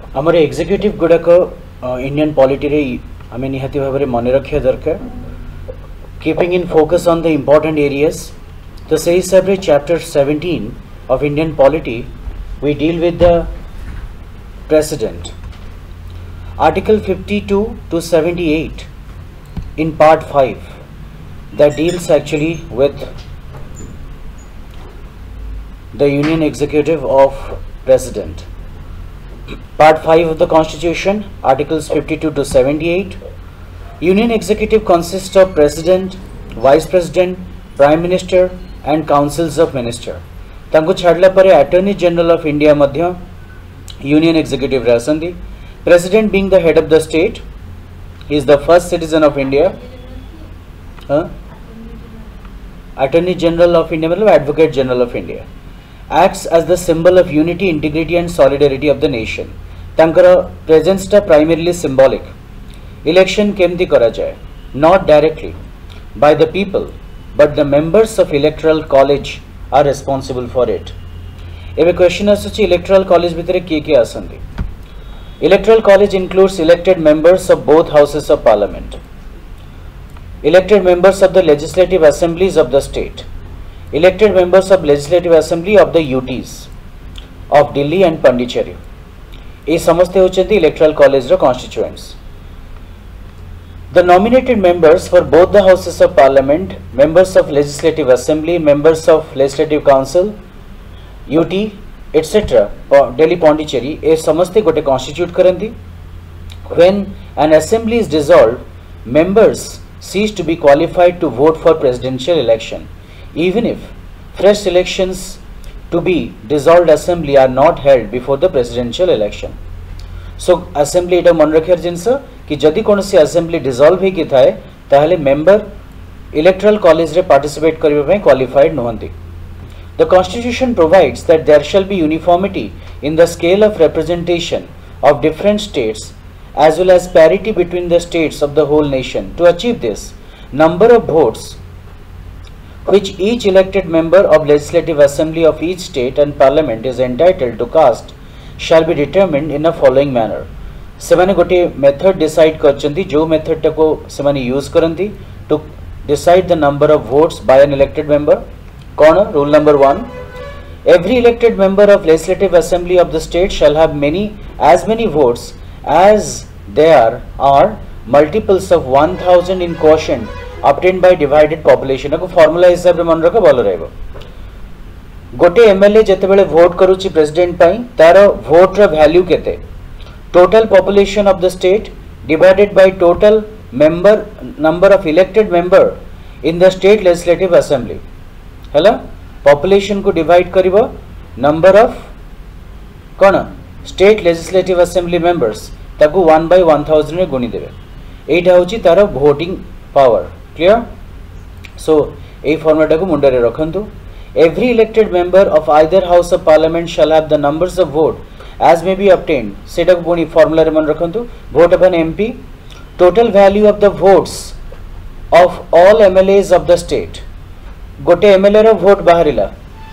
आमर executive गुड़ाक Indian polity रे आम निहाती भाव में मन रखा दरकार keeping in focus on the important areas. तो से हिसाब से chapter 17 of Indian polity we deal with the president article 52 to 78 in part 5 that deals actually with the union executive of president. Part 5 of the Constitution, Articles 52 to 78. Union Executive consists of President, Vice President, Prime Minister and Councils of Minister. तांको छाड़ला परे Attorney General of India Madhya Union Executive रहसंदी. President being the head of the state, he is the first citizen of India. Attorney General of India मतलब Advocate General of India. Acts as the symbol of unity, integrity and solidarity of the nation. तांकर presence टा primarily symbolic. Election केमती करा जाए? Not directly by the people, but the members of electoral college are responsible for it. एबे question आसुची electoral college भितरे किए आसंदी? Electoral college includes elected members of both houses of parliament, elected members of the legislative assemblies of the state, elected members of legislative assembly of the UTs of Delhi and Pondicherry. ये समझते होचंदी electoral college row constituents. The nominated members for both the houses of parliament, members of legislative assembly, members of legislative council, UT, etc. Delhi, Pondicherry, ये समझते गोटे constitute करंदी. When an assembly is dissolved, members cease to be qualified to vote for presidential election, even if fresh elections to be dissolved assembly are not held before the presidential election. So assembly एटा मन रखियार जिनस कि जदि कौन सी assembly dissolve ही की थाए ताहले member electoral college रे participate करिबा पई qualified नहंती. The constitution provides that there shall be uniformity in the scale of representation of different states as well as parity between the states of the whole nation. To achieve this, number of votes which each elected member of legislative assembly of each state and parliament is entitled to cast shall be determined in a following manner. सेमाने गोटे method decide करचंती जो method टाको सेमाने use करंती to decide the number of votes by an elected member. कौन rule number 1, every elected member of legislative assembly of the state shall have as many votes as there are multiples of 1000 in quotient obtained by divided population. को formula हिसाब रे मन रखो भलो रहबो. गोटे MLA जते बेले वोट करूची प्रेसिडेंट पई तारो वोट रो वैल्यू केते? Total population of the state divided by total number of elected member in the state legislative assembly. हैला पॉपुलेशन को डिवाइड करिवो नंबर ऑफ कोन स्टेट लेजिस्लेटिव असेंबली मेंबर्स ताको 1/1000 रे गुणी देबे. एटा होची तारो voting power. Clear? So, a formula को मुंडे रे रखंतु. Every elected member of either house of parliament shall have the numbers of vote as may be obtained. सेटा को पुनी formula रे मन रखंतु. Vote upon MP. Total value of the votes of all MLAs of the state. गोटे MLA रो vote बाहरिला.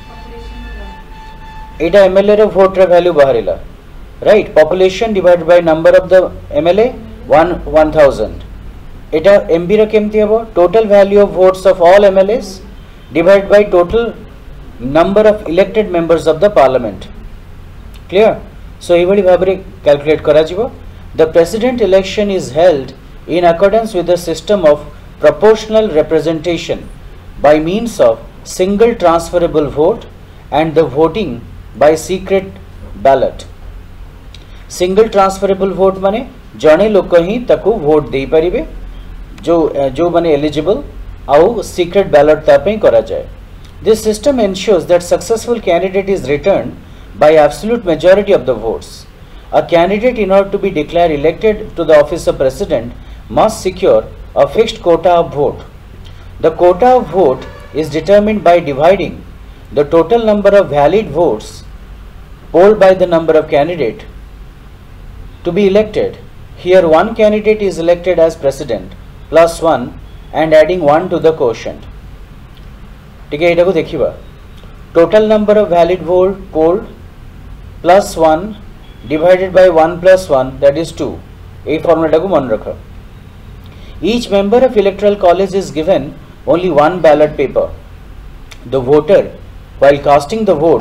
एटा MLA रो vote रे value बाहरिला. Right? Population divided by number of the MLA 1000. Etah MB रो केमती हबो? Total value of votes of all MLAs divide by total number of elected members of the parliament. Clear? So एई भली भाबरे calculate करा जिवो. The president election is held in accordance with the system of proportional representation by means of single transferable vote and the voting by secret ballot. Single transferable vote माने जणे लोक ही ताकू vote देई परिबे जो माने एलिजिबल आउ सीक्रेट बैलेट तापई करा जाए. This system ensures that successful candidate is return by absolute majority of the votes. A candidate in order to be declare elected to the office of president must secure a fixed quota of vote. The quota of vote is determined by dividing the total number of valid votes polled by the number of candidate to be elected. Here one candidate is elected as president plus 1 and adding 1 to the quotient. ठीक है, एटा को देखिबा. Total number of valid vote polled plus 1 divided by 1 plus 1, that is 2. A formula को मन रखो. Each member of electoral college is given only one ballot paper. The voter, while casting the vote,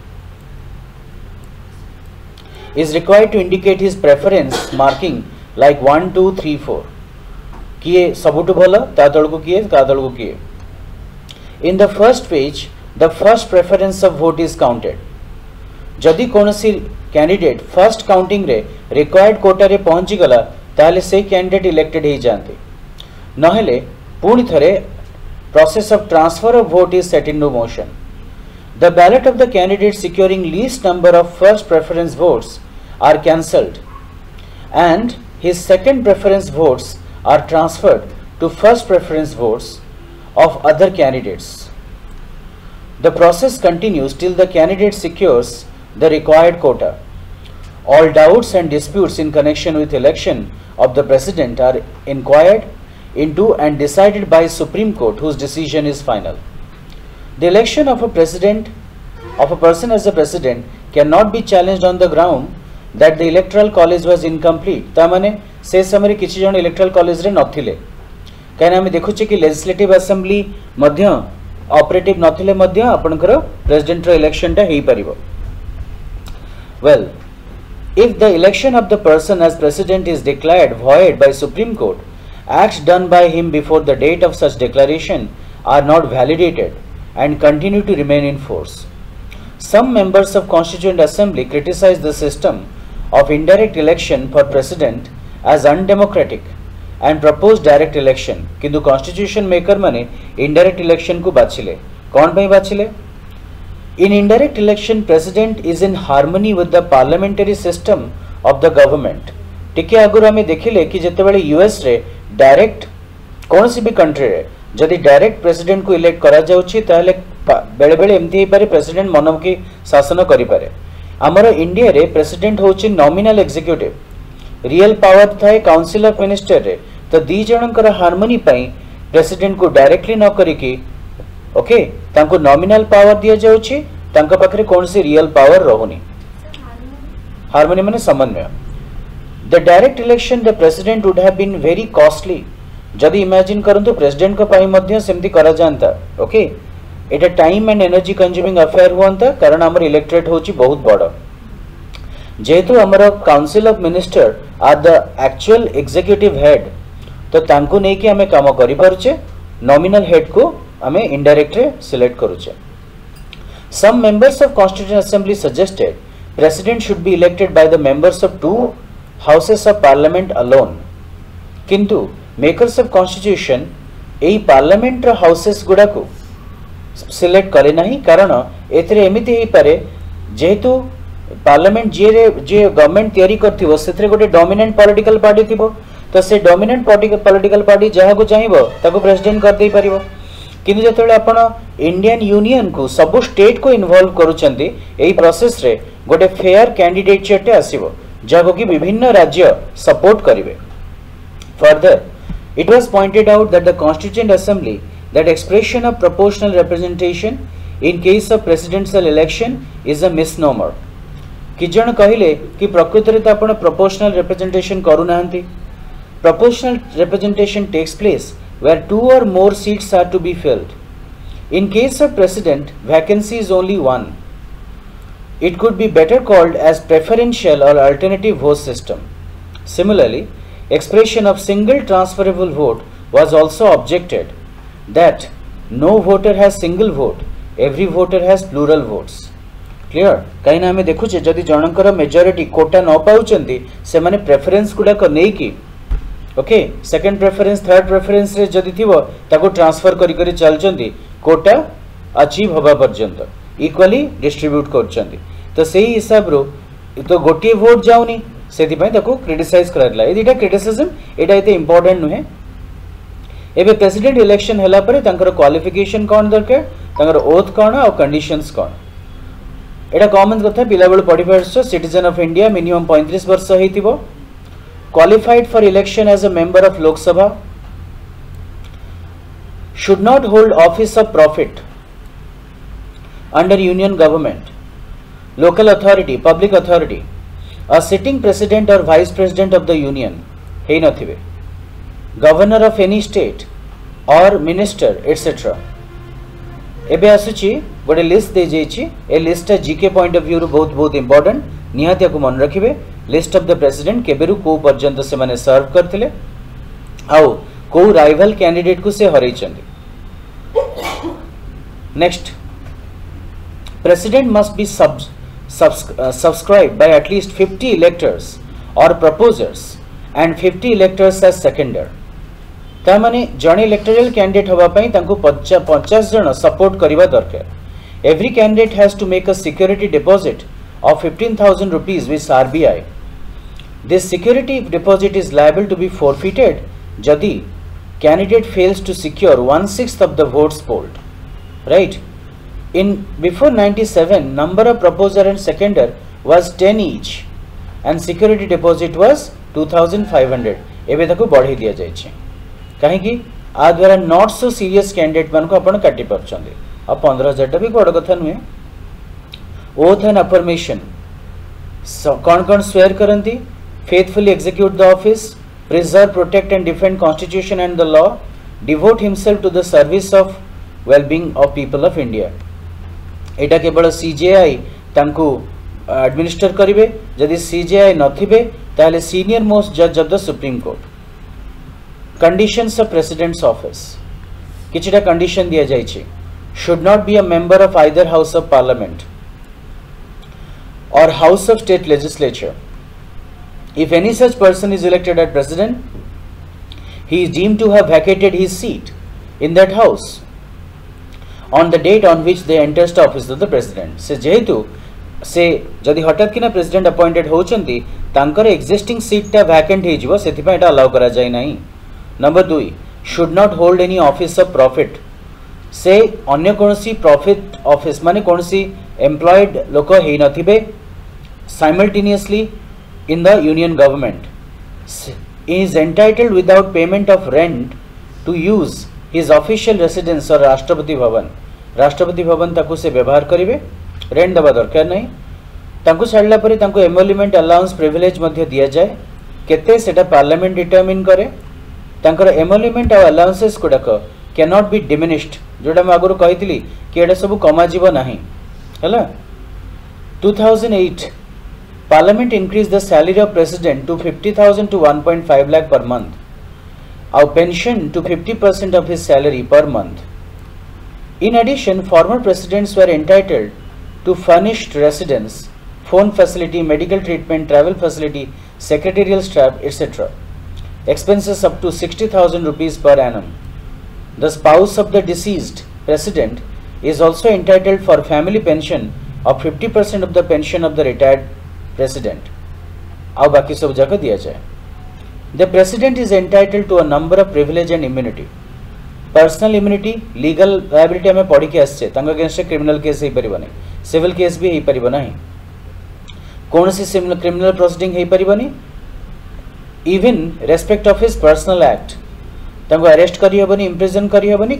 is required to indicate his preference, marking like 1, 2, 3, 4. किए सबुटु भला ता तळको किए ता तळको किए. In the first page, the first preference of vote is counted. जदि कोनसी candidate first counting रे required quota रे पहुंची गला ताले से कैंडिडेट इलेक्टेड ही जानते. नहेले पुणी थरे process of transfer of vote is set into motion. The ballot of the candidate securing least number of first preference votes are cancelled and his second preference votes are transferred to first preference votes of other candidates. The process continues till the candidate secures the required quota. All doubts and disputes in connection with election of the president are inquired into and decided by Supreme Court, whose decision is final. The election of a person as a president cannot be challenged on the ground that the electoral college was incomplete. तामाने से समय किसी जन electoral college रे नथिले. कहना हमें देखो चे कि legislative assembly मध्य operative नथिले मध्य आपनकर president रो election टा हेई परिबो. Well, if the election of the person as president is declared void by Supreme Court, acts done by him before the date of such declaration are not validated and continue to remain in force. Some members of Constituent Assembly criticize the system of indirect election for president as undemocratic and propose direct election. किंतु constitution maker माने indirect election को बाछिले. कौन भाई बाछिले? In indirect election, president is in harmony with the parliamentary system of the government. टिके आगुर हमें देखिले कि जते बड़े यूएस रे डायरेक्ट कौन सी भी कंट्री रे जदि डायरेक्ट प्रेसिडेंट को इलेक्ट करा जाउछि ताले बेले बेले एमती हे पारे प्रेसिडेंट मनम की शासन करि पारे. हमर इंडिया रे प्रेसिडेंट होछि नॉमिनल एग्जीक्यूटिव. रियल पावर थाए काउंसिल ऑफ मिनिस्टर रे. तो दी जनकर हार्मनी पई प्रेसिडेंट को डायरेक्टली न करि कि ओके तांको नॉमिनल पावर दिया जाउछि तांका पाखरे कौन सी रियल पावर रहुनी. हार्मनी माने समन्वय. The direct election the president would have been very costly. जदि imagine करंतु president का पाई मध्य सेमती करा जानता. ओके एटा time and energy consuming affair हुअंता कारण हमर इलेक्टोरेट होची बहुत बड़. जेहेतु हमर council of minister are the actual executive head तो तांको नै कि हमें काम करि परछे नॉमिनल हेड को हमें इनडायरेक्ट रे सिलेक्ट करूछे. Some members of Constituent Assembly suggested president should be elected by the members of two houses of parliament alone. किंतु makers of constitution एई parliament रो houses गुडा को सिलेक्ट करे नहीं कारण एथरे एमिति हे पारे जेहेतु पार्लियामेंट जे गवर्नमेंट तयारी करथिबो सेथरे गोटे डोमिनेंट पॉलिटिकल पार्टी थिबो तो से डोमिनेंट पॉलिटिकल पार्टी जहा को चाहिबो ताको प्रेसिडेंट कर देई परिबो. किंतु जतले आपण इंडियन यूनियन को सब स्टेट को इन्वॉल्व करूचंती एई प्रोसेस रे गोटे फेयर कैंडिडेट चेटे आसीबो जाको कि विभिन्न राज्य सपोर्ट करिवे. Further, it was pointed out that the Constituent Assembly that expression of proportional representation in case of presidential election is a misnomer. कि जन कहिले कि प्रकृत रे आपण proportional representation करू नाहंती. Proportional representation takes place where two or more seats are to be filled. In case of president, vacancy is only one. It could be better called as preferential or alternative vote system. Similarly, expression of single transferable vote was also objected that no voter has single vote, every voter has plural votes. Clear? कहीं ना हमें देखुचे जदि जनकर majority Kota न पाउचंती से माने preference गुडा को नै कि okay second preference third preference रे जदि थिबो ताको ट्रांसफर करी करी चलचंती कोटा अचीव होबा पर्यंत इक्वली डिस्ट्रीब्यूट करचंती. तो सेही हिसाब रो तो गोटे वोट जाउनी सेति पय ताको क्रिटिसाइज करला. ए दिटा क्रिटिसिज्म एटा एते इंपोर्टेंट नुहे. एबे प्रेसिडेंट इलेक्शन हला परे तांकर क्वालिफिकेशन कोन दरकार तांकर ओथ कोन आ कंडीशंस कोन एटा कॉमन कथा पिला बेल पढि परछ. सिटीजन ऑफ इंडिया मिनिमम 35 वर्ष हेतिबो. Qualified for election as a member of Lok Sabha, should not hold office of profit under union government, local authority, public authority, A sitting president or vice president of the union hay नथिबे, governor of any state or minister etc. एबे आसुची गोटे list दे जाइछि, ए list GK point of view रु बहुत बहुत important, निहाती को मन रखिबे। लिस्ट ऑफ द प्रेसिडेंट केबेरु को पर्यंत से माने सर्व करथिले आउ को राइवल कैंडिडेट को से हरई चंदी। Next, president must be subscribed by at least 50 electors or proposers and 50 electors as seconder. ता माने जणे इलेक्टोरल कैंडिडेट हवा पई तांको 50 जण सपोर्ट करिवा दरकार। Every candidate has to make a security deposit of 15,000 rupees with RBI. This security deposit is liable to be forfeited jadi candidate fails to secure 1/6 of the votes polled. Right? In before 97, number of proposer and seconder was 10 each and security deposit was 2,500. एबे ताको बढ़ाई दिया जाय छै काहे कि आ द्वारा not so serious candidate मान को अपन काटी परछंदे। अब 15,000 टा भी बड़ कथा नुहे। ओथ एंड अफर्मेशन कौन कौन स्वेयर करंती? Faithfully execute the office, preserve protect and defend constitution and the law, devote himself to the service of wellbeing of people of India. एटा केवल सीजेआई तांको एडमिनिस्टर करिवे, जदि सीजेआई नथिबे ताले सीनियर मोस्ट जज of the Supreme Court. Conditions of president's office किछटा condition दिया जाय छै। Should not be a member of either house of parliament or house of state legislature. If any such person is elected as president, he is deemed to have vacated his seat in that house on the date on which they enters the office of the president. Se jehetu se jadi hatat kina president appointed hochandi tankar existing seat ta vacant he jibo, sethi pa eta allow kara jay nahi. Number 2, should not hold any office of profit. से अन्य कोनसी profit office माने कोनसी employed लोक हे नथिबे simultaneously in the union government. He is entitled without payment of rent to use his official residence or Rashtrapati Bhavan. Rashtrapati Bhavan ताकू से व्यवहार करिवे, रेंट दबा दरकार नहीं। ताकू छाड़ला परे ताकू एमोल्यूमेंट अलाउंस प्रिविलेज मध्य दिया जाए, केते सेटा पार्लियामेंट डिटरमिन करे। तांकर एमोल्यूमेंट और अलाउंसेस गुड़ाक कैनॉट बी डिमिनिश्ड, जोटा मैं आगुरु कहितली कि एटा सब कमा जीवो नाही हला। 2008 Parliament increased the salary of president to 50,000 to 1.5 lakh per month. Our pension to 50% of his salary per month. In addition, former presidents were entitled to furnished residence, phone facility, medical treatment, travel facility, secretarial staff, etc. Expenses up to 60,000 rupees per annum. The spouse of the deceased president is also entitled for family pension of 50% of the pension of the retired president. आउ बाकी सब जगह दिया जाए। The president is entitled to a number of privilege and immunity. Personal immunity, legal liability हमें पढ़ी के आसचे, तांग अगेंस्ट क्रिमिनल केस ही परिबो नहीं, सिविल केस भी ही परिबो नहीं, कौन सी क्रिमिनल प्रोसीडिंग ही परिबो नहीं, even respect of his personal act तांग अरेस्ट करी हबनी, इम्प्रिजन करी हबनी।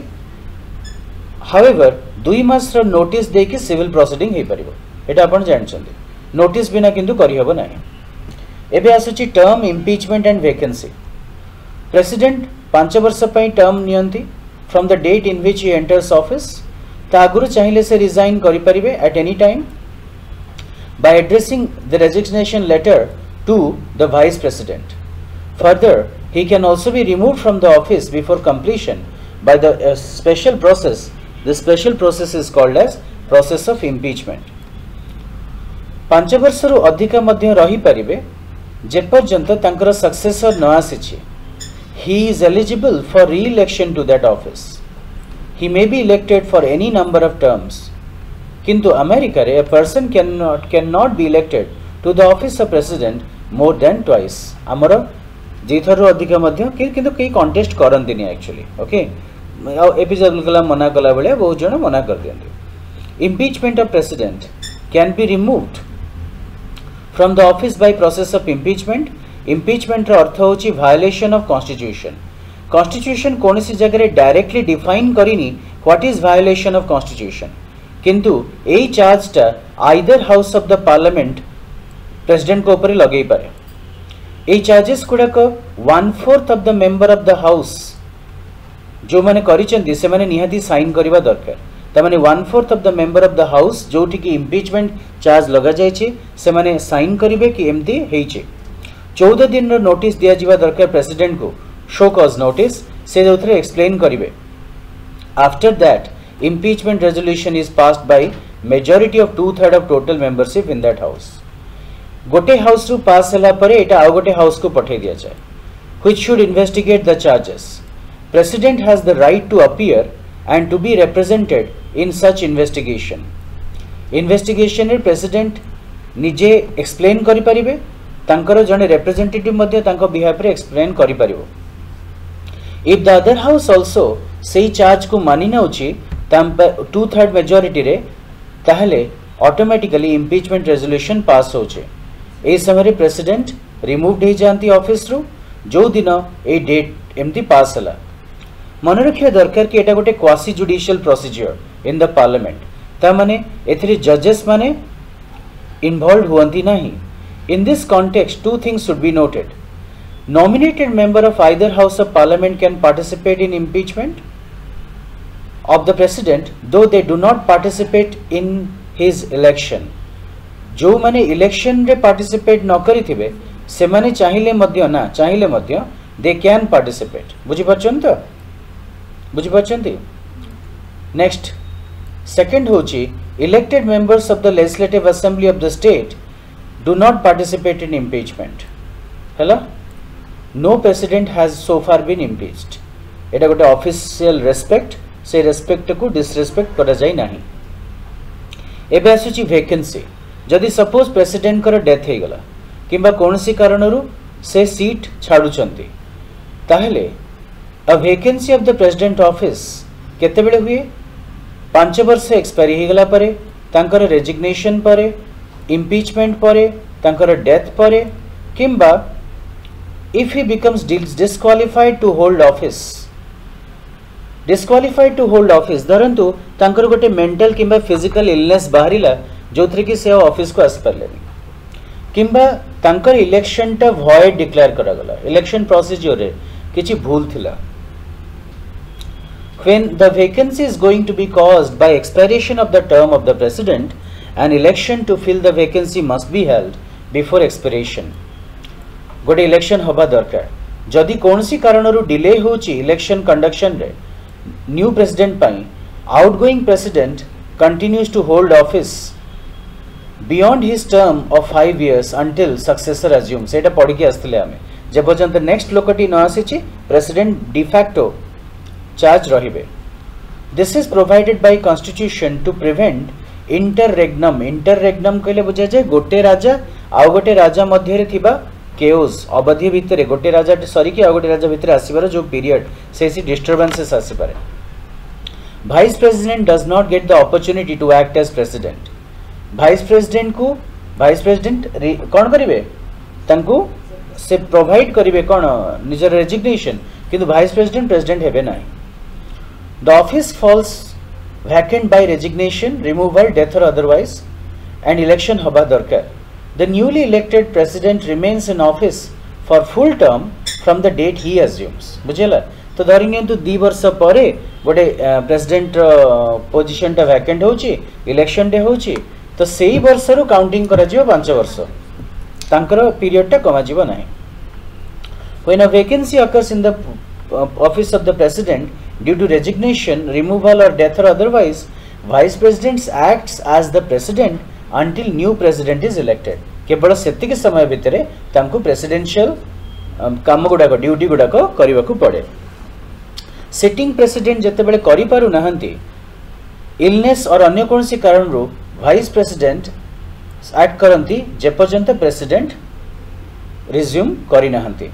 हाउएवर 2 मास रो नोटिस दे के सिविल प्रोसीडिंग ही परिबो, एटा आपण जानछन्ती। नोटिस बिना किंतु करी हबो नाही। एबे आसुची term impeachment and vacancy. President 5 वर्ष पई टर्म नियंती from the date in which he enters office. तागुरु चाहिले से रिजाइन करि परिबे at any time by addressing the resignation letter to the vice president. Further he can also be removed from the office before completion by the special process. The special process is called as process of impeachment. 5 वर्ष रु अधिक मध्य रही परिबे जेपर्यंत तांकर successor न आसीछि। He is eligible for re-election to that office. He may be elected for any number of terms. किंतु America रे a person cannot be elected to the office of president more than twice. हमर जेथर रु अधिक मध्य किंतु कई contest करंती नहीं actually. Okay, APJ Abdul Kalam मना कला बेले बहुत जण मना कर दियंती। Impeachment of president can be removed from the office by process of impeachment. Impeachment रो अर्थ होची violation of constitution. Constitution कोनसी जगह रे डायरेक्टली डिफाइन करिनी what is violation of constitution, किंतु एई चार्ज टा either house of the parliament president को ऊपर लगे पारे ए चार्जेस गुड़ाक 1/4 of the member of the house जो माने करिसेंती से माने निहाती साइन करबा दरकार त माने 1/4 of the member of the house जोठी की इम्पीचमेंट चार्ज लगा जाय छै से माने साइन करिवे कि एमती हेइ छै 14 दिन रो नोटिस दिया जिवा दरकार प्रेसिडेंट को शो कॉज नोटिस से जोथरे एक्सप्लेन करिवे after that impeachment resolution is passed by majority of 2/3 of total membership in that house गोटे हाउस रु पास हला परे एटा आ गोटे हाउस को पठे दिया जाए which should investigate the charges president has the right to appear and to be represented in such investigation रे president निजे explain करि परिबे तांकर जने representative मध्ये तांको बिहाफ रे explain करि परिबो if the other house also सेही चार्ज को मानि नउची 2/3 मेजॉरिटी रे ताहले ऑटोमेटिकली इम्पीचमेंट रेजोल्यूशन पास होचे ए समय प्रेसिडेंट रिमूव्ड हो जाती ऑफिस रु जो दिन ए डेट एमती पास हला मन रखिया दरकार कि एटा गोटे quasi judicial procedure in the parliament ता माने एथिरे जजेस माने इन्वॉल्व हुअंती नाही in this context two things should be noted nominated member of either house of parliament can participate in impeachment of the president though they do not participate in his election जो माने election रे participate न करी थिबे से माने चाहिले मध्य दे can participate बुझी परछंती नेक्स्ट सेकंड होची elected members of the legislative assembly of the state do not participate in impeachment हैला no president has so far been impeached एटा गोटे ऑफिशियल रेस्पेक्ट से रेस्पेक्ट को डिसरेस्पेक्ट करा जाय नाही एबे आसुची वैकेंसी जदि सपोज प्रेसिडेंट कर डेथ हे गला किबा कोनसी कारणरु से सीट छाडुचंती ताहले a vacancy of the president office केते बेले हुए 5 वर्ष एक्सपायरी हे गला परे तांकर रेजिग्नेशन परे इम्पीचमेंट परे तांकर डेथ परे किबा if he becomes disqualified to hold office disqualified to hold office धरंतु तांकर गोटे मेंटल किंबा फिजिकल इलनेस बाहरिला जोथरे कि से ऑफिस को आस परलेनी किंबा तांकर इलेक्शन टा वॉइड डिक्लेयर करा गला इलेक्शन प्रोसीजर रे किछि भूल थिला when the vacancy is going to be caused by expiration of the term of the president an election to fill the vacancy must be held before expiration गोटे election होबा दरकार जदि कोनसी कारणरु डिले होची इलेक्शन कंडक्शन रे new president पाई outgoing president continues to hold office beyond his term of 5 years until successor assumes एटा पढ़ी के आस्थिले हमें जब पर्यंत नेक्स्ट लोकटी न आसीची प्रेसिडेंट डिफैक्टो चार्ज रहिबे this is provided by constitution to prevent interregnum कहले बुझा जाय गोटे राजा आ गोटे राजा मध्य रे थिबा केओस अवधि भितर गोटे राजा सरी कि आ गोटे राजा भितर आसीबार जो पीरियड सेसी डिस्टर्बेंसेस आसी पारे vice president does not get the opportunity to act as president vice president कोन करिवे तांको से प्रोवाइड करिवे कोन निजर रेजिग्नेशन किंतु वाइस प्रेसिडेंट हेबे नाही the office falls vacant by resignation removal death और अदरवाइज एंड इलेक्शन हबा दरकार The newly elected president remains in office for full term from the date he assumes. बुझेला तो धरि नियंतु 2 वर्ष परे गोटे प्रेसिडेंट पोजीशन टा वैकेंट होची इलेक्शन डे होची तो सेही वर्ष रु काउंटिंग करा जिवो 5 वर्ष तांकर पीरियड टा कमा जिवो नाही when a vacancy occurs in the office of the president due to resignation removal or death or otherwise vice president acts as the president until new president is elected केवल सेति के समय भितरे तांको प्रेसिडेंशियल काम गुडा ड्यूटी गुडा करबा को पड़े सिटिंग प्रेसिडेंट जते बेले करि पारु नहंती इलनेस और अन्य कोनसी कारण रो वाइस प्रेसिडेंट एक्ट करंती जे पर्यंत प्रेसिडेंट रिज्यूम करि नहंती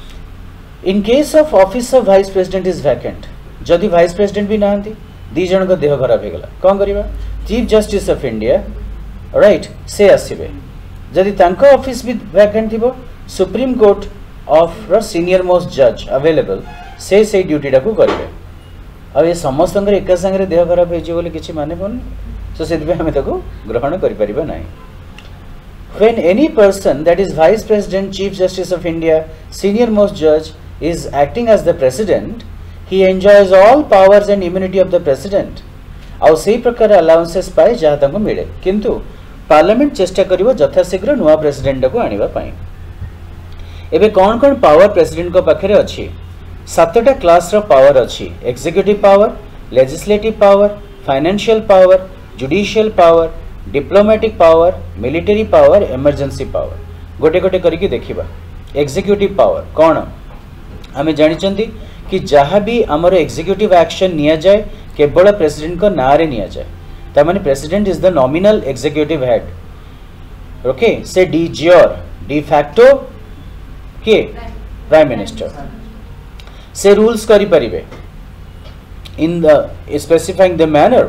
in case of office of vice president is vacant जदि वाइस प्रेसिडेंट भी नहंती दी जन को देह खराब हे गला कोन करिबा chief justice of India right से आसीबे जदि तांको ऑफिस भी वैकेंट थिबो Supreme Court of senior most जज अवेलेबल से ड्यूटी टाकू करिवे अब ये समस्त एक संगे देह खराब हो किसी माने पड़े सो से हमें ग्रहण कर when any person, that is Vice President, Chief Justice of India, senior most judge, is acting as the President, he enjoys all powers and immunity of the President. आउ से प्रकार अलाउंसेस पाए जहाँ तांको मिले, किंतु पार्लियामेंट चेष्टा करिवो यथाशीघ्र नुआ प्रेसिडेंट को आनिबा पाई। एबे कौन कौन पावर प्रेसिडेंट को पाखरे अछि? 7टा क्लास रो पावर अछि। Executive power, legislative power, financial power, judicial power, diplomatic power, military power, emergency power. गोटे गोटे करके देखिबा। एग्जीक्यूटिव पावर कौन? आमे जानिचंती कि जहाँ भी आमर एग्जीक्यूटिव एक्शन निया जाए केवल प्रेसिडेंट को ना रे निया जाए। ता माने president is the nominal executive head. Okay, से डी ज्योर डी फैक्टो के प्राइम मिनिस्टर से रूल्स करि परिबे in the specifying the manner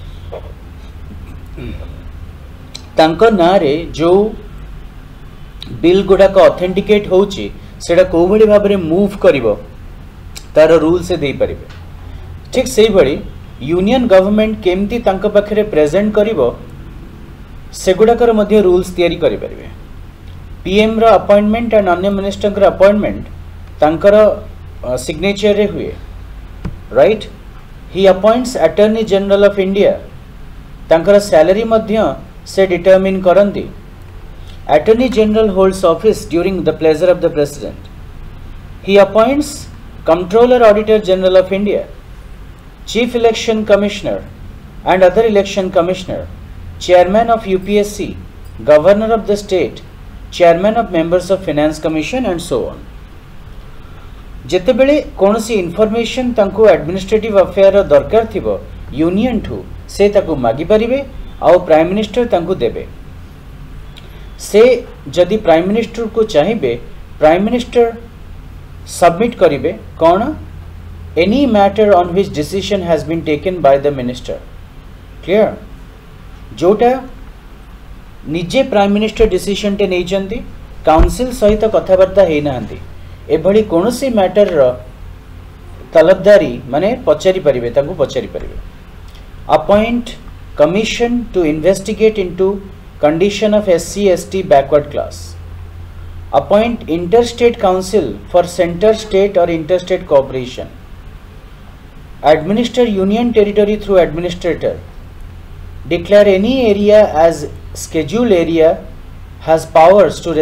तांको ना रे जो बिल गुडा को ऑथेंटिकेट होची सेडा को भली भाबरे मूव करिवो तार रूल से दे परिबे। ठीक सही बड़ी यूनियन गवर्नमेंट केमती तांको पाखरे प्रेजेंट करिवो सेगुडाकर मध्य रूल्स तयारी करि परिबे। पीएम रो अपॉइंटमेंट एंड अन्य मिनिस्टर कर अपॉइंटमेंट तांकर सिग्नेचर रे हुए, right. He appoints attorney general of India, तांकर सैलरी मध्य से डिटरमिन करंती। Attorney general holds office during the pleasure of the president. He appoints controller auditor general of India, Chief Election Commissioner and other election commissioner, Chairman of UPSC, Governor of the state, Chairman of members of Finance Commission and so on. जेतेबेले कोनसी information तांको administrative affair दरकार थिबो union ठू से ताको मागी परिबे आउ प्राइम मिनिस्टर तांको देबे। से जदि प्राइम मिनिस्टर को चाहिए प्राइम मिनिस्टर सबमिट करिवे कौन? Any matter on which decision has been taken by the minister. Clear? जोटा निजे प्राइम मिनिस्टर डिसीजन टे नहीं चंदी काउंसिल सहित कथबार्ता हे नांदी एभली कोनोसी मैटर रो तलबदारी माने पचारि परिबे तांको पचारि परिबे। Appoint commission to investigate into condition of SC ST backward class. Appoint interstate council for centre state और interstate cooperation. Administer union territory through administrator. Declare any area as scheduled area. Has powers with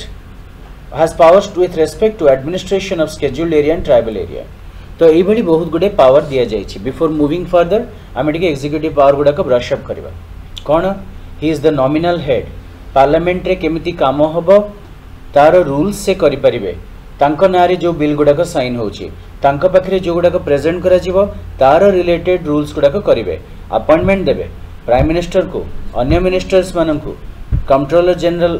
respect to administration of scheduled area and tribal area. तो ये बड़ी बहुत गुडे power दिया जाइछि। Before moving further आमे टिके एग्जीक्यूटिव पावर गुडा को ब्रश अप करबा। कोन? He is the nominal head. Parliament रे केमिति काम हबो तार रूल्स से करि परिबे। तांको नारे जो बिल गुडा को साइन होछि तांको पाखरे जो गुडा को प्रेजेंट करा जिवो तार रिलेटेड रूल्स गुडा को करिवे। अपॉइंटमेंट देबे प्राइम मिनिस्टर को, अन्य मिनिस्टर्स माननकु, controller general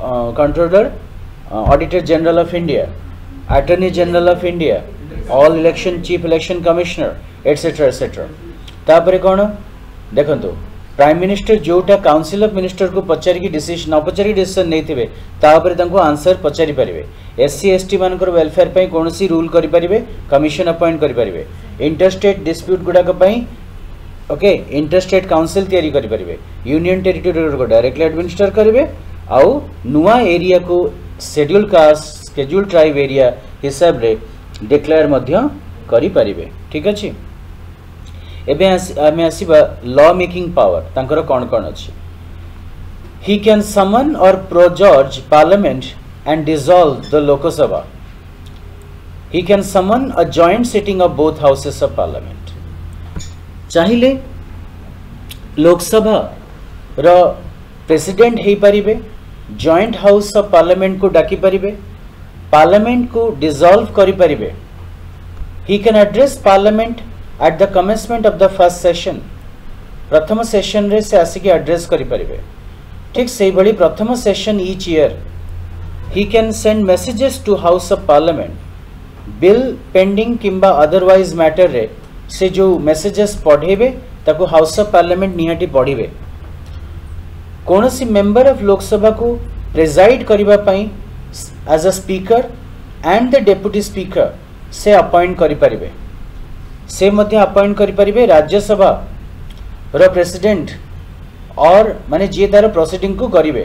auditor general of India, attorney general of India, all election chief election commissioner etcetera etcetera. तापरे कोन देखंतु प्राइम मिनिस्टर जोटा काउंसिल ऑफ मिनिस्टर को पचारि की डिसीजन न पचारि डिसीजन नै थिबे तापरे तांको आंसर पचारि परिबे। SC ST मानकर वेलफेयर पई कोनसी रूल करि परिबे, कमिशन अपॉइंट करि परिबे। इंटरस्टेट डिस्प्यूट गुडा को पई ओके इंटरस्टेट काउंसिल तयारी करि परिबे। यूनियन टेरिटरी को डायरेक्टली एडमिनिस्टर करिवे आउ नुआ एरिया को schedule caste schedule tribe area हिसाब रे डिक्लेयर मध्य करि परिबे। ठीक अछि। एबे आमे आसीबा लॉ मेकिंग पावर तांकर कोन कोन अछि। ही कैन समन और प्रोजर्ज parliament and dissolve the Lok Sabha. He can summon a joint sitting of both houses of parliament. चाहिले लोकसभा रो प्रेसिडेंट हे परिबे, जॉइंट हाउस ऑफ पार्लियामेंट को डाकी परिबे, पार्लियामेंट को डिसॉल्व करि परिबे। He can address parliament at the commencement of the first session. प्रथम session रे से आसी के एड्रेस करि परिबे। ठीक सेही बड़ी प्रथम session each year he can send messages to house of parliament bill pending किंबा otherwise matter रे से जो messages पढ़ेबे ताको हाउस ऑफ पार्लियामेंट निहाटी पढ़िबे। कोनसी मेंबर ऑफ लोकसभा को प्रेसाइड करिबा पई as a speaker and the deputy speaker से अपॉइंट करि परिबे। से मध्य अपॉइंट करि परिबे राज्यसभा रो प्रेसिडेंट और माने जे तार प्रोसीडिंग को करिवे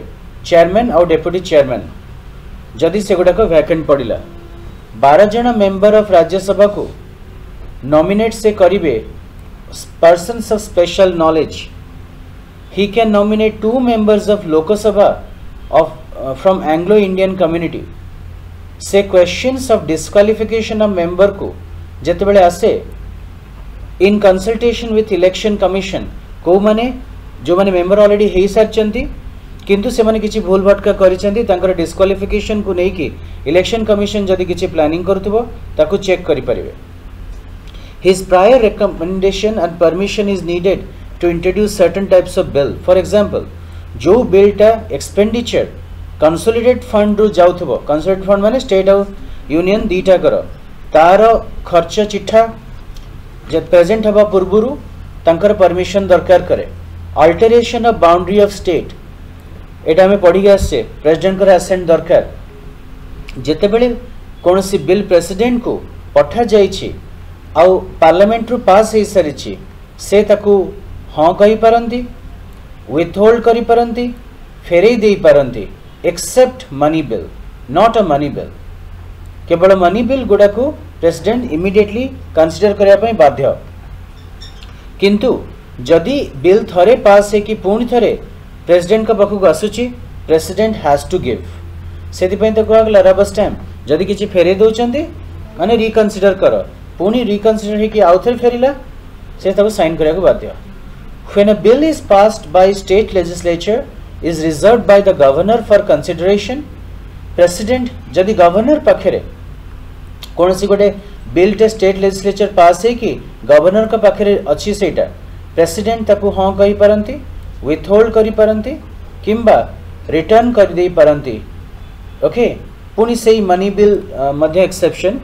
चेयरमैन और डेप्यूटी चेयरमैन जदि से गुड़ाक वैकेंट पड़ा 12 जन मेंबर ऑफ राज्यसभा को नॉमिनेट से करिवे persons of special knowledge he can nominate 2 members of Lok Sabha of from Anglo Indian community से questions of disqualification of member को जते बेले आसे in consultation with election commission को माने जो माने member already हेई सारचंती किंतु से माने किछि भूल भटका करिसंती तांकर disqualification को नै कि election commission जदि किछि planning करथबो ताकू चेक करि परिबे his prior recommendation and permission is needed to introduce certain types of bill. For example, जो bill टा expenditure consolidated fund रू जाउथबो consolidated fund माने state और union दीटा कर तार खर्च चिठा जब प्रेजेंट हवा पूर्वरु तांकर परमिशन दरकार करे alteration of boundary of state एटा में पढ़ी आसे प्रेसिडेंट कर असेंट दरकार जेते बेले कोनसी बिल प्रेसिडेंट को पठा जाईछि आ पार्लियामेंट रू पास हे सारिछि से ताकू हाँ कही पारंती विथहोल्ड करी पारंती फेरई दे पारंती except money bill not a money bill केवल मनी बिल गुड़ा को प्रेसिडेंट इमीडिएटली कंसीडर करया पई बाध्य किंतु जदि बिल थरे पास है कि पुणी थरे प्रेसिडेंट का पाखु आसुची प्रेसिडेंट हैज टू गिव सेति पई तो कहला रबर स्टैम्प जदि किछि फेरे दोचंती माने रिकंसीडर कर पुणी रिकंसीडर है कि आउथर फेरिला से तब साइन करया को बाध्य When a bill is passed by state legislature is reserved by the governor for consideration. President जदि गवर्नर पाखरे कौन सी गोटे बिल टे स्टेट लेजिस्लेचर पास है कि गवर्नर का पाखरे अच्छी सेटा प्रेसिडेंट ताकू हाँ कही पारंती विथहोल्ड करी पारंती किंबा रिटर्न कर दे पारंती ओके पुनी से मनी बिल मध्य exception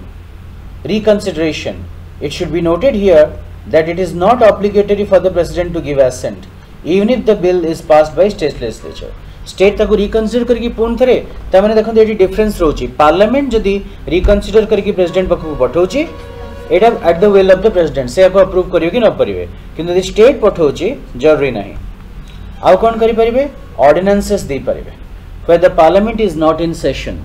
reconsideration it should be noted here that it is not obligatory for the president to give assent even if the bill is passed by state legislature state ताको reconsider करके पुन थरे त माने देखन एटी difference रहउची पार्लियामेंट जदी रिकंसीडर करके प्रेसिडेंट पखु पठौची एटा at the will of the president से को अप्रूव करियो कि न परिवे किंतु यदि स्टेट पठौची जरूरी नाही आउ कोन करि परिवे ऑर्डिनेंसेस दे परिवे where the parliament is not in session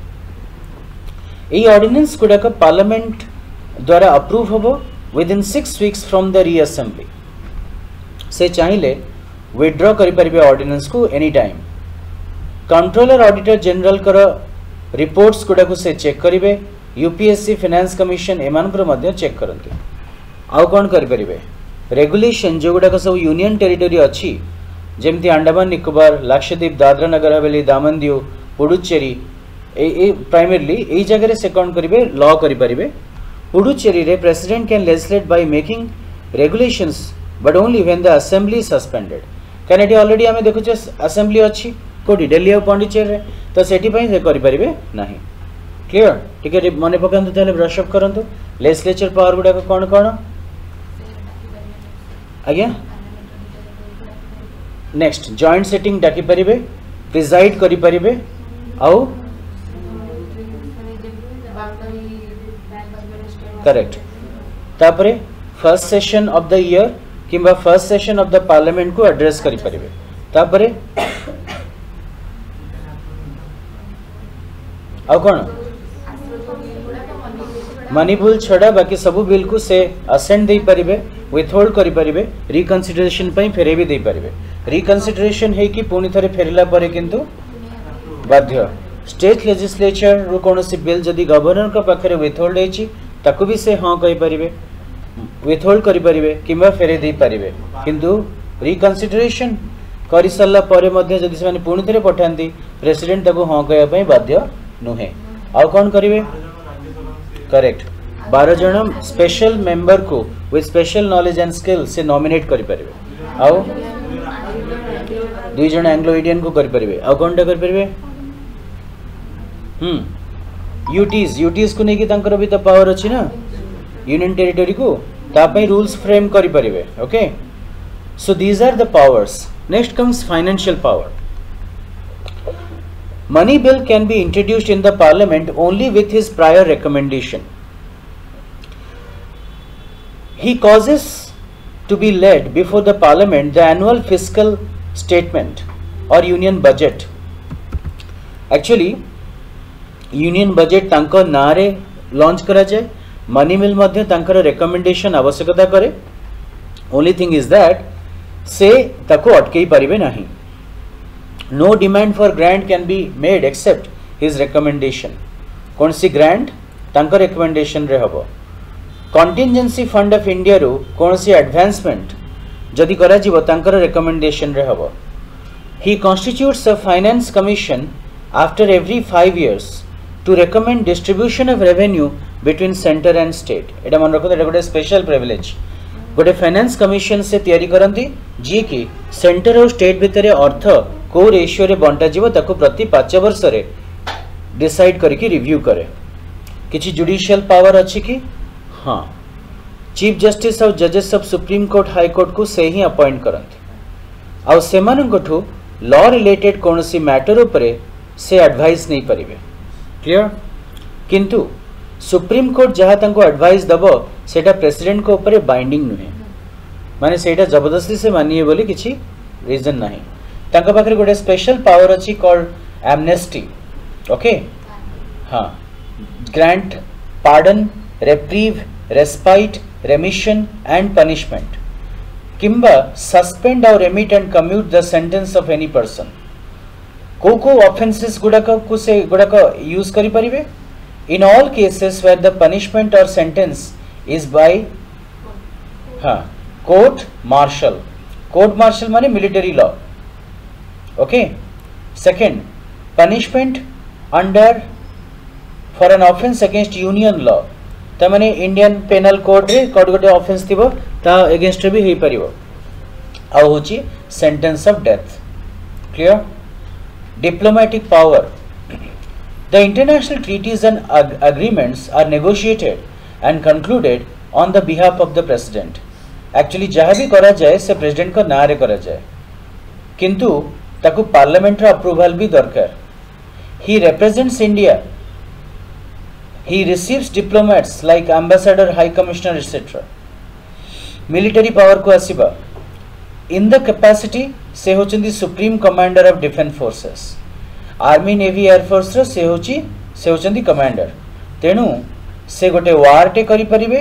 ए ऑर्डिनेंस गुडा का पार्लियामेंट द्वारा अप्रूव होबो within 6 weeks from the reassembly से चाहिए विड्रॉ करि परिबे ऑर्डिनेंस को any time controller auditor general कर रिपोर्ट्स गुडा को से चेक करिवे यूपीएससी फाइनेंस कमिशन एमान कर मध्य चेक करंती आउ कोन करि परिबे रेगुलेशन जो गुडा सब यूनियन टेरिटरी अछि जेमति अंडमान निकोबार लक्षद्वीप दादरा नगर हवेली दामन दीव पुडुचेरी ए प्राइमरली ए जगह रे से कोन करिवे लॉ करि परिबे पुडुचेरी रे president can legislate by making regulations but only when the assembly suspended कैनेडी ऑलरेडी हमें देखु छ असेंबली अछि कोडी दिल्ली और पांडिचेरी रे तो सेठी पई से करि परिबे नाही क्लियर ठीक है मने पकांतु ताले ब्रश अप करंतु लेजिस्लेचर पावर गुडा कोन कोन आज्ञा नेक्स्ट जॉइंट सेटिंग डाकी परिबे प्रिजाइड करि परिबे आउ करेक्ट तापरे first session of the year किंबा first session of the parliament को एड्रेस करि परिबे तापरे आ कोन मनी बिल छडा बाकी सब बिल को से असेंट दे परिबे विथहोल्ड करि परिबे रिकंसीडरेशन पई फेरे भी दे परिबे रिकंसीडरेशन है कि पुनी थरे फेरला परे किंतु बाध्य स्टेट लेजिस्लेचर रो कोनोसी बिल जदी गवर्नर का पाखरे विथहोल्ड हेची ताकू भी से हाँ कही परिबे विथहोल्ड करि परिबे किंबा फेरे दे परिबे किंतु रिकंसीडरेशन करि सल्ला परे मध्ये जदी से माने पुनी थरे पठांती प्रेसिडेंट ताकू हाँ कहया पई बाध्य नुहे आउ कोन करिवे करेक्ट 12 जन स्पेशल मेंबर को with special knowledge and skill से नॉमिनेट करि परिबे आउ 2 जन एंग्लो इंडियन को करि परिबे आउ कोनटा करि परिबे यूटीज को नहीं कि तांकर भी तो पावर अच्छी ना यूनियन टेरिटरी को तापई रूल्स फ्रेम करि परिबे okay so these are the powers next comes financial power money bill can be introduced in the parliament only with his prior recommendation he causes to be laid before the parliament the annual fiscal statement or union budget actually union budget तांको नारे launch करा जाए money मिल मध्य तांकर recommendation आवश्यकता करे only thing is that से ताको अटकई परिबे नहीं no demand for grant can be made except his recommendation कौन सी ग्रांट तांकर रिकमेंडेशन रे हबो कंटिजेंसी फंड ऑफ इंडिया रो कौन सी एडवांसमेंट जदि करा जीवो तांकर रिकमेंडेशन रे हबो he constitutes a finance commission after every 5 years to recommend distribution of revenue between center and state एटा मन रखो एटा गोटे स्पेशल प्रिविलेज गोटे फाइनेंस कमीशन से तैयारी करंती जी कि सेंटर और स्टेट भितर अर्थ को रेशियो रे बंटा जीवो ताको प्रति 5 वर्ष रे डिसाइड करके रिव्यू करे किछि जुडिशियल पावर अछि कि हां चीफ जस्टिस और जजेस of supreme court high court को से ही अपॉइंट करंती आ सेमानंकठु लॉ रिलेटेड कोनसी मैटर उपरे से एडवाइस नहीं परिबे क्लियर किंतु सुप्रीम कोर्ट जहाँ तांको एडवाइस दबो सेटा प्रेसिडेंट को ऊपर बाइंडिंग नुहे माने सेटा जबरदस्ती से मानिए बोली किछि रीजन नहीं तांको पाखरे गोटे स्पेशल पावर अछि कॉल्ड एमनेस्टी ओके हाँ grant pardon reprieve respite remission and punishment किंबा suspend or remit and commute the sentence of any person को ऑफेंसेस गुड़ाक को से गुड़ाक यूज करि परिबे in all cases where the punishment or sentence is by हाँ कोर्ट मार्शल माने military law okay second punishment under for an offence against union law त माने इंडियन पेनल कोड रे कोड गोटे ऑफेंस थिबो ता अगेंस्ट भी हे परिबो आ होची sentence of death clear Diplomatic power. The international treaties and agreements are negotiated and concluded on the behalf of the president. Actually जहाँ भी करा जाए से प्रेसिडेंट को ना रे करा जाए किंतु ताकु पार्लियामेंट रा अप्रूवल भी दरकार He represents India. He receives diplomats like ambassador, high commissioner, etc. Military power को आसीबा in the capacity से होचंदी supreme commander of defence forces army navy air force रो से होचंदी कमांडर तेणु से गोटे वार टे करि परिबे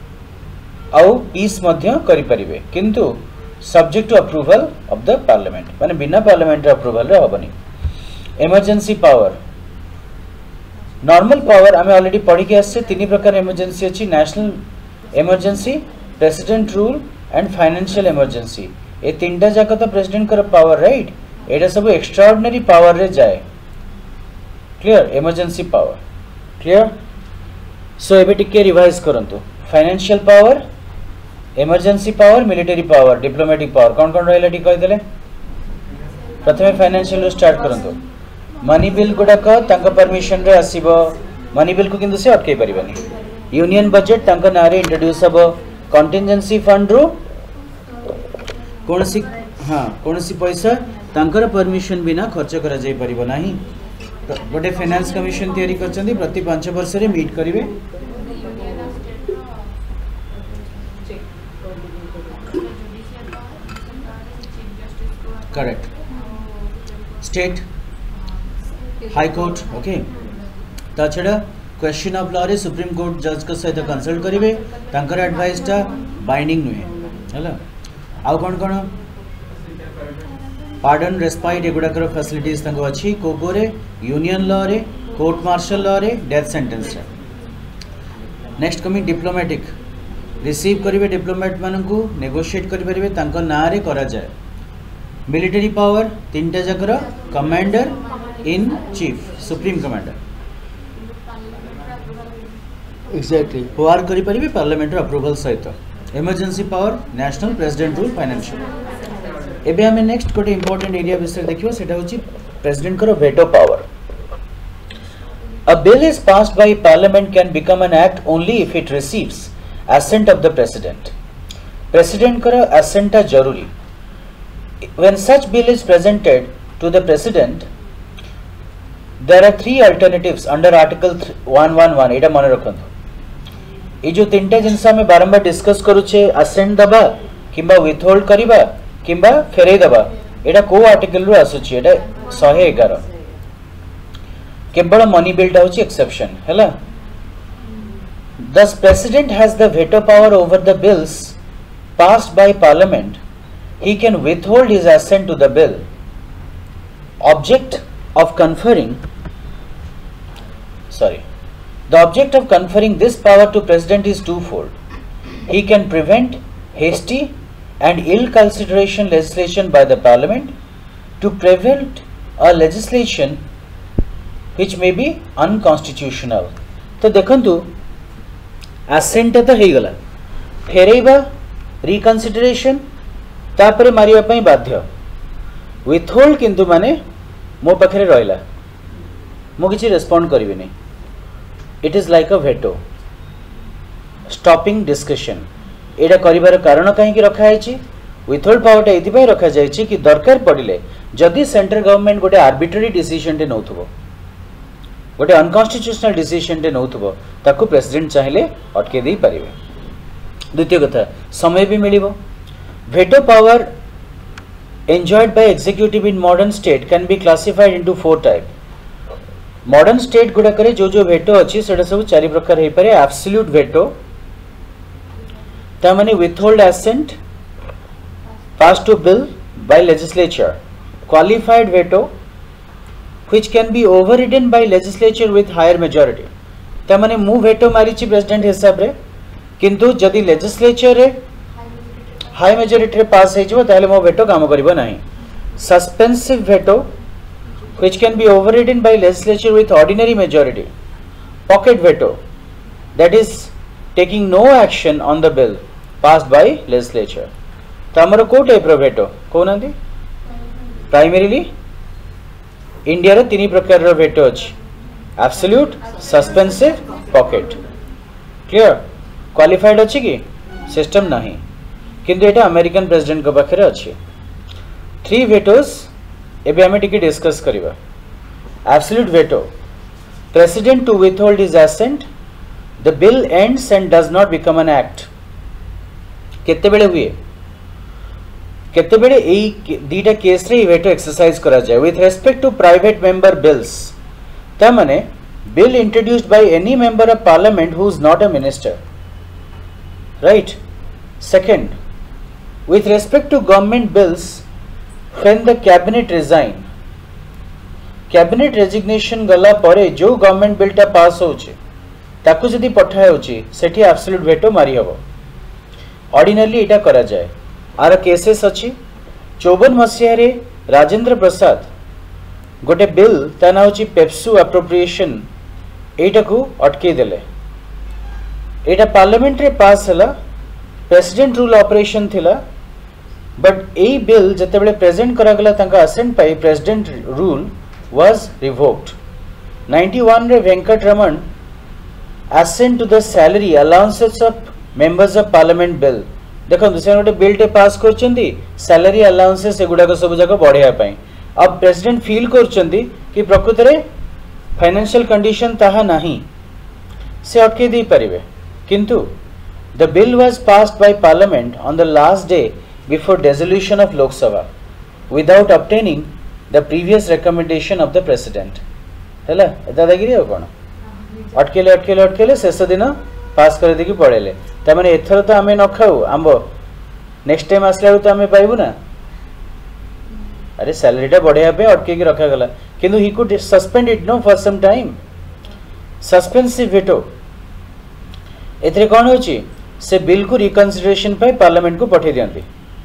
आउ पीस मध्य करि परिबे किंतु subject to approval of the parliament माने बिना पार्लियामेंट अप्रूवल रे होबनी इमरजेंसी पावर नॉर्मल पावर आमे ऑलरेडी पढ़ी के आसे तीन प्रकार इमरजेंसी अछि national emergency president rule and financial emergency ए तीनटा जाक तो प्रेसिडेंट कर पावर राइट एटा सब एक्स्ट्राऑर्डिनरी पावर रे जाए clear emergency power clear so एबे टिके रिवाइज करंतु financial power emergency power military power diplomatic power कोन कोन रहला टिक कहि देले प्रथमे फाइनेंशियल स्टार्ट करंतु मनी बिल गुडा का तांका परमिशन रे आसीबो मनी बिल को किंतु से अटकै परिबनी यूनियन बजेट तांका नारे इंट्रोड्यूस हबो कंटिजेंसी फंड रो कौनसी पैसा तांकर परमिशन बिना खर्च करा जाई परिबो नाही गोटे फाइनेंस कमीशन तैयारी करचंदी प्रति 5 वर्ष रे मीट करिवे correct state high court okay ता छडा क्वेश्चन ऑफ लॉ रे सुप्रीम कोर्ट जज के सहित कंसल्ट करिवे तांकर एडवाइस ता बाइंडिंग नुहे हला आउ कौन कौन पार्डन रेस्पाइट एगुड़ाकर फैसिलिटीज तंको अच्छी कोकोरे यूनियन लॉ रे कोर्ट मार्शल लॉ रे डेथ सेंटेंस रे नेक्स्ट कमिंग डिप्लोमेटिक रिसीव करिवे डिप्लोमेट मानकू नेगोशिएट करि परिवे तांको ना रे करा जाए मिलिटरी पावर तीनटा जकर commander in chief supreme commander exactly war करि परिवे पार्लियामेंट अप्रूवल सहित emergency power national president rule financial एबे हमें नेक्स्ट गोटे इंपोर्टेंट एरिया विषय देखियो सेटा होची प्रेसिडेंट करो veto power a bill is passed by parliament can become an act only if it receives assent of the president करो assent जरूरी when such bill is presented to the president there are three alternatives under article 111 एटा मन रखंतु ए जो तीनटा जिनस हम बारंबार discuss करूचे assent दबा किंबा withhold करिबा किंबा फेरै दबा एटा को आर्टिकल रु आसुची एटा 111 केवल मनी बिल टा होची एक्सेप्शन हैला Thus president has the veto power over the bills passed by parliament. He can withhold his assent to the bill. Object of conferring the object of conferring this power to president is twofold. He can prevent hasty and ill consideration legislation by the parliament to prevent a legislation which may be unconstitutional. तो देखंतु assent तो हो गला फेरेबा reconsideration तापरे मारिया पई बाध्य withhold किंतु माने मो पाखरे रहला मो किछि रेस्पोंड करबे नै it is like a veto stopping discussion एडा करिवार कारण काहे कि रखा हैछि विथहोल्ड पावरटा एथि पई रखा जायछि कि दरकार पडिले जदि सेंट्रल गवर्नमेंट गोटे आर्बिट्रेरी डिसीजन टे नउथबो गोटे अनकन्स्टिट्यूशनल डिसीजन टे नउथबो ताकू प्रेसिडेंट चाहिले अटके देई परिबे द्वितीय कथा समय भी मिलिबो veto power enjoyed by executive in modern state can be classified into four type modern state गुडा करे जो veto अछि सेटा सब चारि प्रकार हे पारे absolute veto ता माने withhold assent pass to bill by legislature qualified veto which can be overridden by legislature with higher majority ता माने मु veto मारी छि प्रेसिडेंट हिसाब रे किंतु जदि लेजिस्लेचर रे हाई मेजोरिटी रे पास हे जबो ताले मो veto काम करिवो नाही suspensive veto which can be overridden by legislature with ordinary majority pocket veto that is taking no action on the bill passed by legislature तो हमर को टाइप रो veto कोनांदी प्राइमरीली इंडिया रे तीन प्रकार रो veto अछि absolute suspensive pocket clear qualified अछि कि सिस्टम नाही किंतु एटा अमेरिकन प्रेसिडेंट को पाखरे अछि थ्री वेटोस एबे हमें टिके डिस्कस करिबा absolute veto president to withhold his assent the bill ends and does not become an act केते बेले हुए केते बेले एई दीटा केस रे वेटो एक्सरसाइज करा जाय with respect to private member bills ता माने bill introduced by any member of parliament who is not a minister right second with respect to government bills when the cabinet resign cabinet resignation गला परे जो government bill टा पास होचे ताकू जदी पठाय होची सेठी एब्सोल्यूट वेटो मारी हबो ऑर्डिनरली एटा करा जाय आर केसेस अछि 54 मसिया रे राजेंद्र प्रसाद गोटे बिल ता होची पेप्सू एप्रोप्रिएशन एटा को अटके देले एटा पार्लियामेंट रे पास हला प्रेसिडेंट रूल ऑपरेशन थिला बट ए बिल जते बेले प्रेजेंट करा गला तांका असेंट पाई प्रेसिडेंट रूल वाज रिवोक्ड 91 रे Venkataraman assent to the salary allowances of members of parliament bill देखो दूसरे गोटे बिल टे पास करचंदी सैलरी अलाउंसेस एगुडा को सब जगह बढ़िया पाई अब प्रेसिडेंट फील करचंदी कि प्रकृत रे फाइनेंशियल कंडीशन ताहा नाही से अटके दी परिबे किंतु the bill was passed by parliament on the last day before dissolution of Lok Sabha without obtaining the previous recommendation of the president हैला दादागिरी हो कोन अटकेले शेष दिन पास कर देकी पड़ेले त माने एथर तो हमें न खाऊ आंबो नेक्स्ट टाइम आसला तो हमें पाइबु ना अरे सैलरीटा बढ़िया पे अटके की रखा गला किंतु he could suspend it no for some time suspensive veto एथरे कोन होची से बिल को रिकन्सिडरेशन पे पार्लियामेंट को पठे दियंती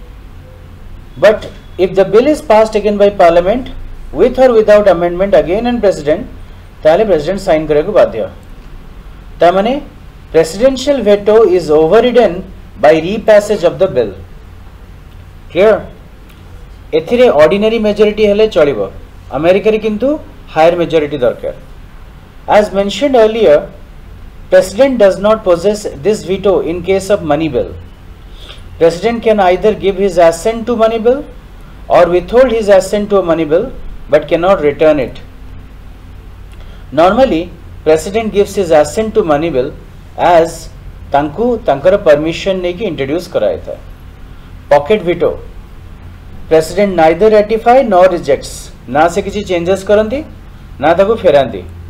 but if the bill is passed again by parliament with or without amendment again and president ताले प्रेसिडेंट साइन करे को बाध्य ता माने presidential veto is overridden by repassage of the bill clear एथिरे ऑर्डिनरी मेजॉरिटी हेले चलिबो अमेरिका रे किंतु हायर मेजॉरिटी दरकार as mentioned earlier President does not possess this veto in case of money bill. President can either give his assent to money bill or withhold his assent to a money bill but cannot return it. Normally, President gives his assent to money bill as tankara permission neki introduce कराया था. Pocket veto. President neither ratify nor rejects. ना से किसी changes करंती ना ताको फेरांती.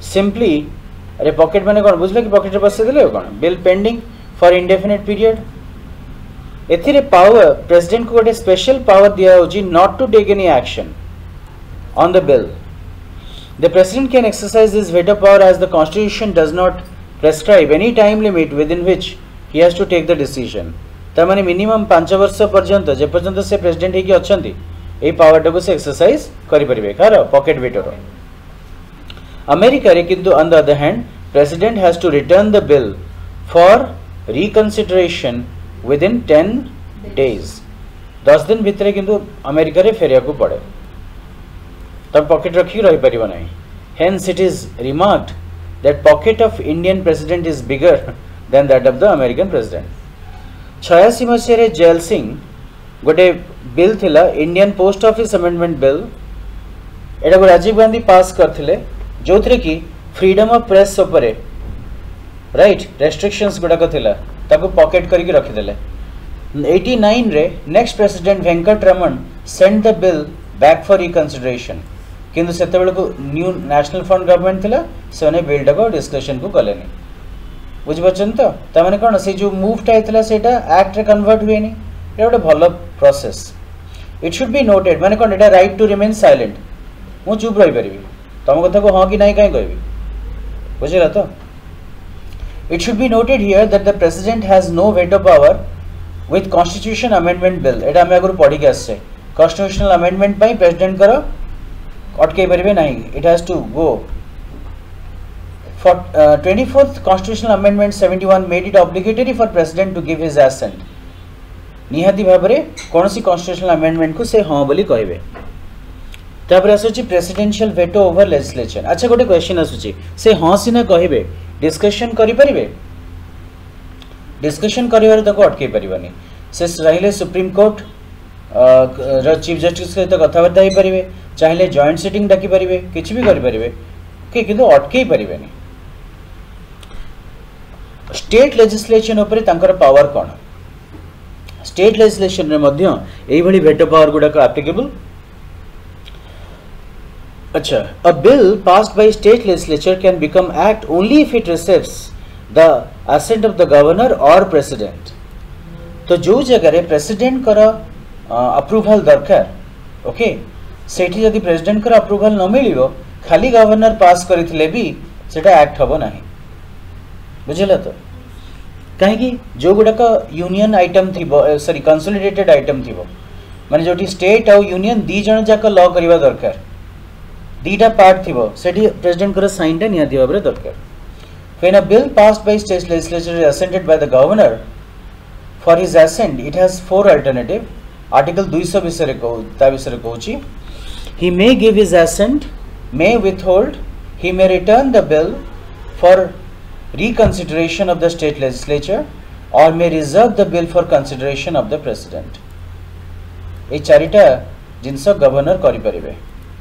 Simply अरे pocket माने कौन बुझल कि पॉकेट बसई देले कौन bill pending for indefinite period एथिरे पावर प्रेसिडेंट को गोटे स्पेशल पावर दिया होची not to take any action on the bill the president can exercise his veto power as the constitution does not prescribe any time limit within which he has to take the decision ता माने minimum 5 वर्ष पर्यंत जे पर्यंत से president हेकी अछंती ए power टाको से exercise करि परिबे कार पॉकेट वेटो अमेरिका रे किंतु on the other hand president has to return the bill for reconsideration within 10 days 10 दिन भितर किंतु अमेरिका रे फेरिया को पड़े तब पॉकेट रखी रही परिबो नहीं hence it is remarked that pocket of Indian president is bigger than that of the American president 86 मसीह रे जेल सिंह गोटे बिल थिला Indian post office amendment bill एटा को राजीव गांधी पास करथिले जोथरे की फ्रीडम ऑफ प्रेस उपरे राइट रेस्ट्रिक्शंस गुडा को थिला ताको पॉकेट करके रखी देले 89 रे next president Venkataraman send the bill back for reconsideration किंतु सेते बेले को न्यू नेशनल फ्रंट गवर्नमेंट थिला सेने बिल टाको डिस्कशन को कलेनी बुझ बचन तो ता माने कोन से जो मूव टा थिला सेटा एक्ट रे कन्वर्ट हुएनी एटा गोटे भलो process it should be noted माने कोन एटा राइट टू रिमेन साइलेंट मु चुप रही परबी तम कथा को हां कि नहीं काई कहबी बुझिला तो It should be noted here that the President has no veto power with Constitution Amendment Bill. एटा हमें अगर पढ़ी के आसे Constitutional Amendment पाई President करो अटके परिबे नहीं. It has to go. For 24th Constitutional Amendment 71 made it obligatory for President to give his assent. निहाती भाबरे कोनसी Constitutional Amendment को से हां बोली कहबे. तापर आसुची प्रेसिडेंशियल वेटो ओवर लेजिस्लेचर. अच्छा गोटे क्वेश्चन आसुची से हां सिना कहबे डिस्कशन करि परिबे डिस्कशन करिवार तको अटके परिबनी से चाहिले सुप्रीम कोर्ट चीफ जस्टिस सहित कथबार्ता हो परिबे चाहिले जॉइंट सिटिंग डाकी परिबे किछि भी करि परिबे के किंतु अटके परिबेनी स्टेट लेजिस्लेशन ऊपर तांकर पावर कोन स्टेट लेजिस्लेशन रे मध्य एई भली वेटो पावर गुडा को एप्लीकेबल अच्छा a bill passed by state legislature can become act only if it receives the assent of the governor or president तो जो जगह रे प्रेसिडेंट कर अप्रूवल दरकार ओके सेठी जदी प्रेसिडेंट कर अप्रूवल न मिलियो खाली गवर्नर पास करिथिले भी सेटा एक्ट हबो नाही बुझिला तो काहे कि जो गुडा का यूनियन आइटम थिबो सॉरी कंसोलिडेटेड आइटम थिबो माने जोटी स्टेट और यूनियन दी जण जाका लॉ करिवा दरकार दीटा पार्ट थिबो सेठी प्रेसिडेंट कर साइन टा निया दिबा दरकार when a bill passed by state legislature is assented by the governor for his assent it has four alternative article 200 विषय को ता विषय कहूची he may give his assent may withhold he may return the bill for reconsideration of the state legislature और may reserve the bill for consideration of the president ए चारिटा जिंस governor करि परिबे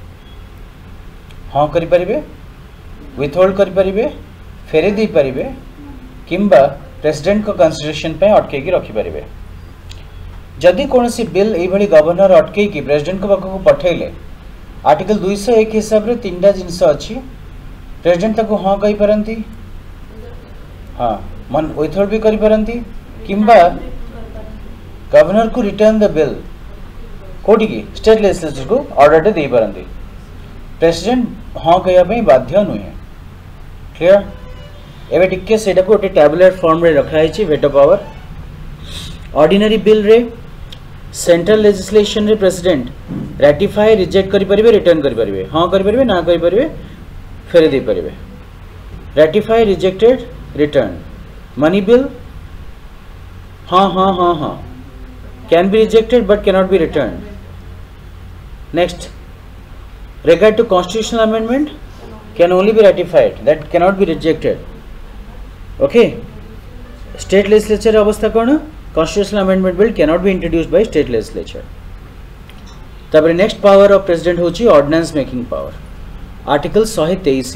हाँ करि परिबे विथहोल्ड करि परिबे फेरे दी परिबे किंबा प्रेसिडेंट को कंसिडरेशन पे अटके की रखि परिबे जदि कोनसी बिल एई भली गवर्नर अटके की प्रेसिडेंट को पाखो पठैले आर्टिकल 201 हिसाब रे तीनटा जिंस अछि प्रेसिडेंट ताको हाँ कहि परंती हाँ मन विथहोल्ड भी करि परंती किंबा गवर्नर को रिटर्न द बिल कोठी की स्टेट लेजिस्लेचर को ऑर्डर दे परंती प्रेसिडेंट हाँ कहया पे बाध्य नुहे क्लियर एबे टिके सेटा को टैबुलर फॉर्म रे रखा है वेटो पावर ऑर्डिनरी बिल रे सेंट्रल लेजिस्लेशन रे प्रेसिडेंट रैटिफाई रिजेक्ट करि परिबे रिटर्न करि परिबे हाँ करि परिबे ना करि परिबे फेरे दे परिबे ratify rejected return money bill हाँ हाँ हाँ हाँ can be rejected but can not be return next regard to constitutional amendment can only be ratified that cannot be rejected okay state legislature अवस्था कोन constitutional amendment bill cannot be introduced by state legislature तापर next power of president होची ordinance making power article 123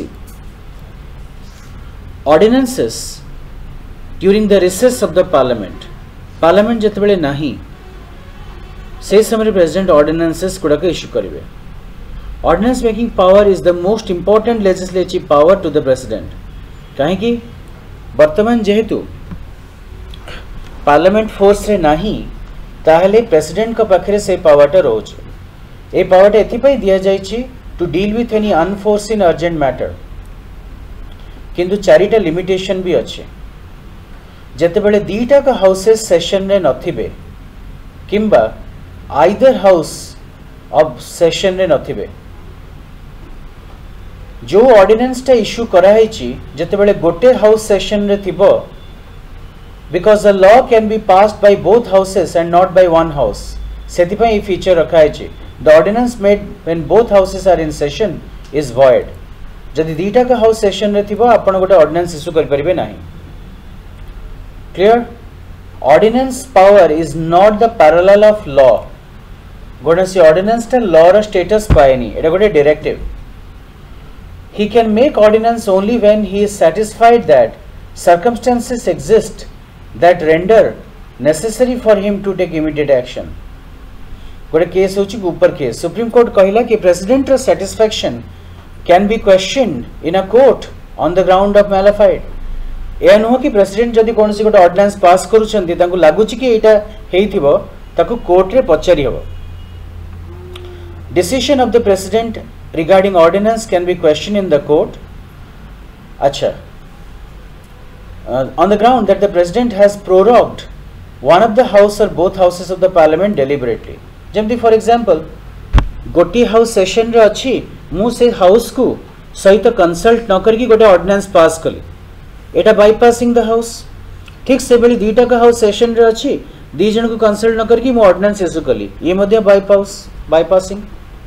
ordinances during the recess of the parliament जते बेले नाही से समय president ordinances गुडा के issue करिवे Ordinance making power is the most important legislative power to the president. कहीं वर्तमान जेहेतु पार्लियामेंट फोर्स रे नहीं ताहले प्रेसिडेंट का पाखरे से पावरटा रोज ए पावरटा एथिपाई दिया जाइछि to deal with any unforeseen urgent matter किंतु चारिटा लिमिटेशन भी अच्छे जते बेले दीटा का हाउसेस सेशन रे नथिबे किंबा आइदर हाउस ऑफ सेशन रे नथिबे जो ऑर्डिनेंस टा इश्यू कराइछि जते बेले गोटे हाउस सेशन रे थिबो because the law can be passed by both houses and not by one house sethipai e feature rakhaiji the ordinance made when both houses are in session is void jadi dita ka house session re thiba apana gote ordinance issue kari paribe nahi clear ordinance power is not the parallel of law gonasi ordinance ta law ra status paeni eta gote directive he can make ordinance only when he is satisfied that circumstances exist that render necessary for him to take immediate action गोटे case होची ऊपर case supreme court कहिला कि president र satisfaction can be questioned in a court on the ground of malafide ए नुह कि president जदि कोनसी गोटे ऑर्डिनेंस पास करूछंती तांको लागुची कि एटा हेइथिबो ताको कोर्ट रे पचारि हबो decision of the president regarding ordinance can be question in the court अच्छा on the ground that the president has prorogued one of the house or both houses of the parliament deliberately जेमती for example गोटी house session रे अछि मु से house को सहित consult न करके गोटे ऑर्डिनेंस पास कली एटा बाईपासिंग द हाउस ठीक से बेली दीटा का हाउस सेशन रे अछि दी जन को कंसल्ट न करके मु ऑर्डिनेंस इशू कली ये मध्ये बाईपासिंग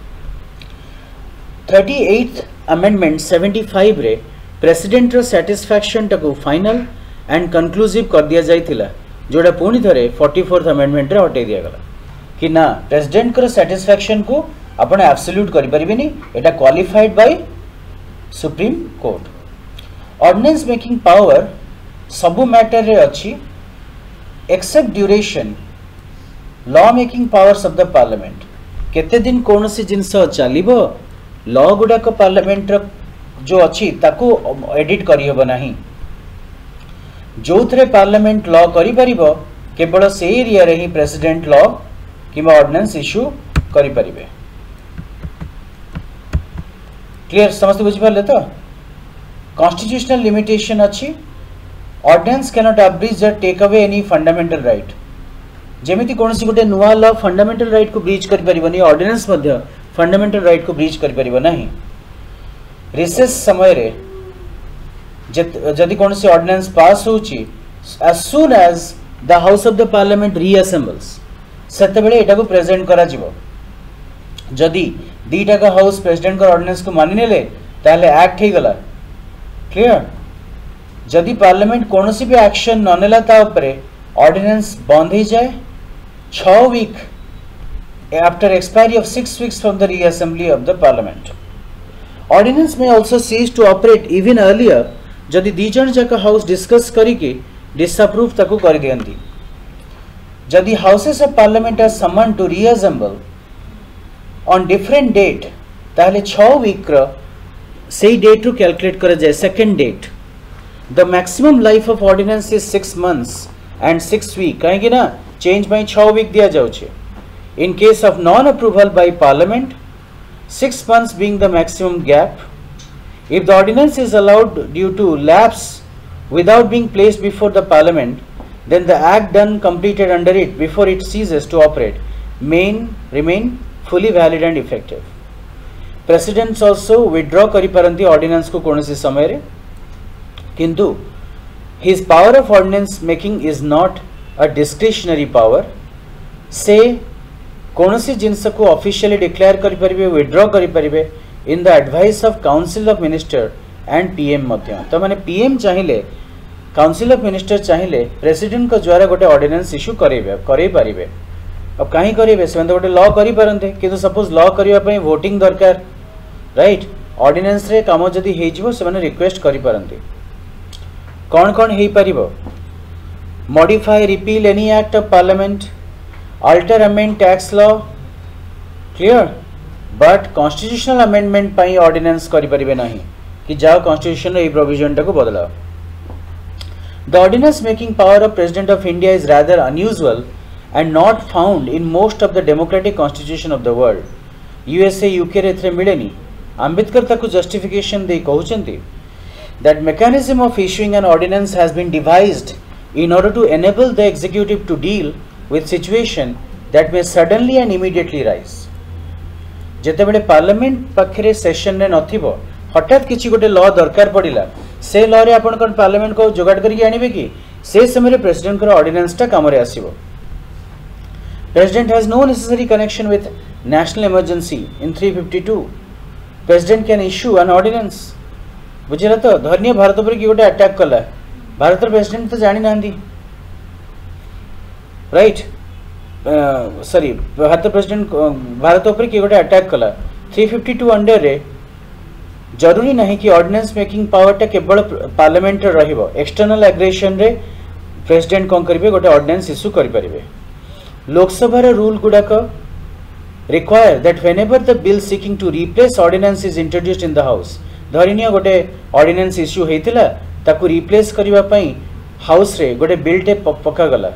38th अमेंडमेंट 75 रे प्रेसिडेंट रो सैटिस्फैक्शन टको फाइनल एंड कंक्लूसिव कर दिया जाइथिला जोडा पुणी थरे 44th अमेंडमेंट रे हटे दिया गला कि ना प्रेसिडेंट को सैटिस्फैक्शन को आपण एब्सोल्यूट करि परिबेनी एटा qualified by supreme court ordinance making power सबु मैटर रे अछि except duration law making powers of the parliament केते दिन कोनसी जिंस चलिबो लॉ गुडा को पार्लियामेंट रो जो अच्छी ताको एडिट करी होबो नाही जो थरे पार्लियामेंट लॉ करी परिबो केवल से एरिया रे ही प्रेसिडेंट लॉ किबा ऑर्डिनेंस इशू करी परिबे क्लियर समस्त बुझि परले तो कॉन्स्टिट्यूशनल लिमिटेशन अछि ऑर्डिनेंस कैन नॉट अब्रीज और take away any fundamental right जेमिति कोनसी गोटे नुवा लॉ फंडामेंटल राइट को ब्रीच करि परिबोनी ऑर्डिनेंस मध्य फंडामेंटल राइट को ब्रीच करि परिबो नाही रिसेस समय रे जदि कौन सी ऑर्डिनेंस पास होची as soon as the house of the parliament reassembles सेते बेले एटा को प्रेजेंट करा जिवो जदि दीटा का हाउस प्रेसिडेंट का ऑर्डिनेंस को मानि नेले ताले एक्ट हे गला क्लियर जदि पार्लियामेंट कोनोसी भी एक्शन न नेला ता ऊपर ऑर्डिनेंस बंद हे जाए 6 week after expiry of 6 weeks from the reassembly of the parliament Ordinance may also cease to operate even earlier जदि दी जन जाका हाउस डिस्कस करिके डिसअप्रूव ताको कर दियंती जदि houses of parliament are summon to reassemble on different date ताहले 6 week रो सेही डेट रो कैलकुलेट कर जाय second date the maximum life of ordinance is 6 months and 6 week काहे कि ना चेंज बाय 6 वीक दिया जाउ छे in case of non approval by parliament 6 months being the maximum gap. If the ordinance is allowed due to lapse without being placed before the parliament, then the act done completed under it before it ceases to operate may remain fully valid and effective. Presidents also withdraw kari paranti ordinance को कोनसी समय रे किंतु his power of ordinance making is not a discretionary power. Say कोनसी जिनस को officially declare करि परिबे withdraw करि परिबे in the advice of council of minister and PM मध्य तो माने पीएम चाहिले काउंसिल ऑफ मिनिस्टर चाहिले प्रेसिडेंट को द्वारा गोटे ऑर्डिनेंस इशू करै परिबे अब काहे करिबे से गोटे लॉ करि परंते किंतु सपोज लॉ करिया पई वोटिंग दरकार राइट ऑर्डिनेंस रे काम जदी हे जिवो से माने रिक्वेस्ट करि परंते कोन कोन हे परिबो modify repeal any act of parliament alter amend tax law clear but constitutional amendment पाई ऑर्डिनेंस करि परिबे नहीं कि जाओ कॉन्स्टिट्यूशन रे प्रोविजन टाको बदलाओ. The ordinance making power of President of India is rather unusual and not found in most of the democratic constitution of the world. USA, UK रे एथरे मिलेनी. आंबेडकर ताको justification they कहउचंती that mechanism of issuing an ordinance has been devised in order to enable the executive to deal with situation that may suddenly and immediately rise. जेते बेले parliament पाखरे session रे नथिबो हठात किछि गोटे law दरकार पड़िला से लॉ रे आपण कोन पार्लियामेंट को जोगाड़ करके आनिबे कि से समय रे प्रेसिडेंट को ऑर्डिनेंस टा काम रे आसीबो. President has no necessary connection with national emergency in 352. President can issue an ordinance. बुझिला तो धन्य भारत पर कि गोटे अटैक कला भारत प्रेसिडेंट तो जानि नांदी right sorry Bharat president Bharat पर कि गोटे अटैक कला 352 अंडर रे जरूरी नहीं कि ऑर्डिनेंस मेकिंग पावर टा केवल पार्लियामेंट रे रहिबो. एक्सटर्नल एग्रेशन रे प्रेसिडेंट कोन करिवे गोटे ऑर्डिनेंस इश्यू करि परिबे. लोकसभा रे रूल गुडा को require that whenever the bill seeking to replace ordinance is introduced in the house धरिनिया गोटे ऑर्डिनेंस इश्यू हेतिला ताकू रिप्लेस करिवा पई हाउस रे गोटे बिल टे पक्का गला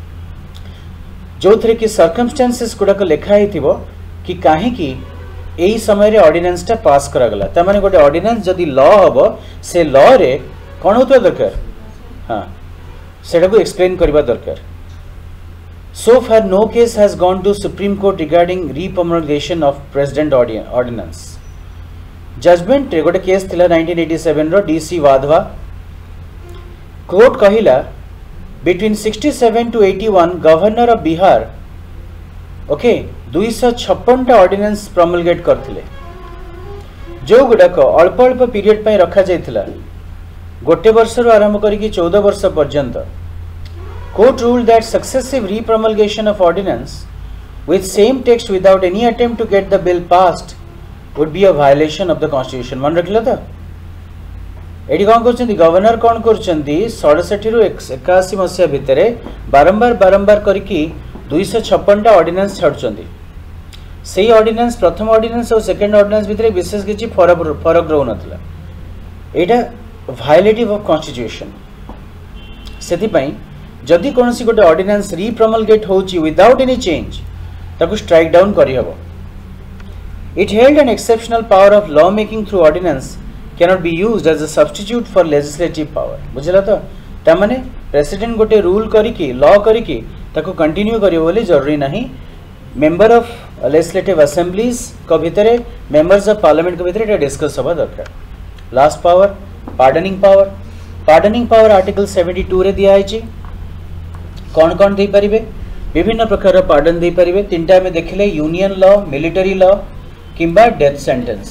जो थरे कि सर्कमस्टेंसेस गुडा को लेखा हेतिबो कि काहे कि एही समय रे ऑर्डिनेंस टा पास करा गला. त माने गोटे ऑर्डिनेंस जदी लॉ हबो से लॉ रे कोन होतो दरकार हां सेटा को एक्सप्लेन करबा दरकार. So far, no case has gone to Supreme Court regarding repromulgation of President Ordinance. Judgment रे गोटे केस थिला 1987 रो DC वाधवा. कोर्ट कहिला between 67 to 81 governor of Bihar okay 256 टा ऑर्डिनेंस प्रोमलगेट करथिले जो गुडा को अल्प अल्प पीरियड पई रखा जायतिला गोटे वर्ष रो आरंभ करी कि 14 वर्ष पर्यंत. Court ruled that successive repromulgation of ordinance with same text without any attempt to get the bill passed would be a violation of the constitution. मन रखिला था एडी कौन करछंती गवर्नर कौन करछंती 67 रु 81 मसिया भितरे बारंबार करिकी 256 टा ऑर्डिनेंस छाडछंती. सेही ऑर्डिनेंस प्रथम ऑर्डिनेंस और सेकंड ऑर्डिनेंस भितरे विशेष किछि फरक रहउ नथला. एटा वायलेटिव ऑफ कॉन्स्टिट्यूशन. सेति पई जदि कोनसी गोटे ऑर्डिनेंस रिप्रमलगेट होची विदाउट एनी चेंज ताकू स्ट्राइक डाउन करि हबो. It held an exceptional power of law making through ordinance cannot be used as a substitute for legislative power. बुझला तो ता माने प्रेसिडेंट गोटे रूल करिकी लॉ करिकी ताकू कंटिन्यू करियो बोली जरूरी नहीं. मेंबर ऑफ लेजिस्लेटिव असेंबलीज को भितरे मेंबर्स ऑफ पार्लियामेंट को भितरे एटा डिस्कस हबा दरकार. Last power pardoning power. Pardoning power article 72 रे दिया आइची. कौन कौन दे परिबे विभिन्न प्रकार पार्डन दे परिबे. तीनटा में देखिले यूनियन लॉ मिलिटरी लॉ किंबा डेथ सेंटेंस.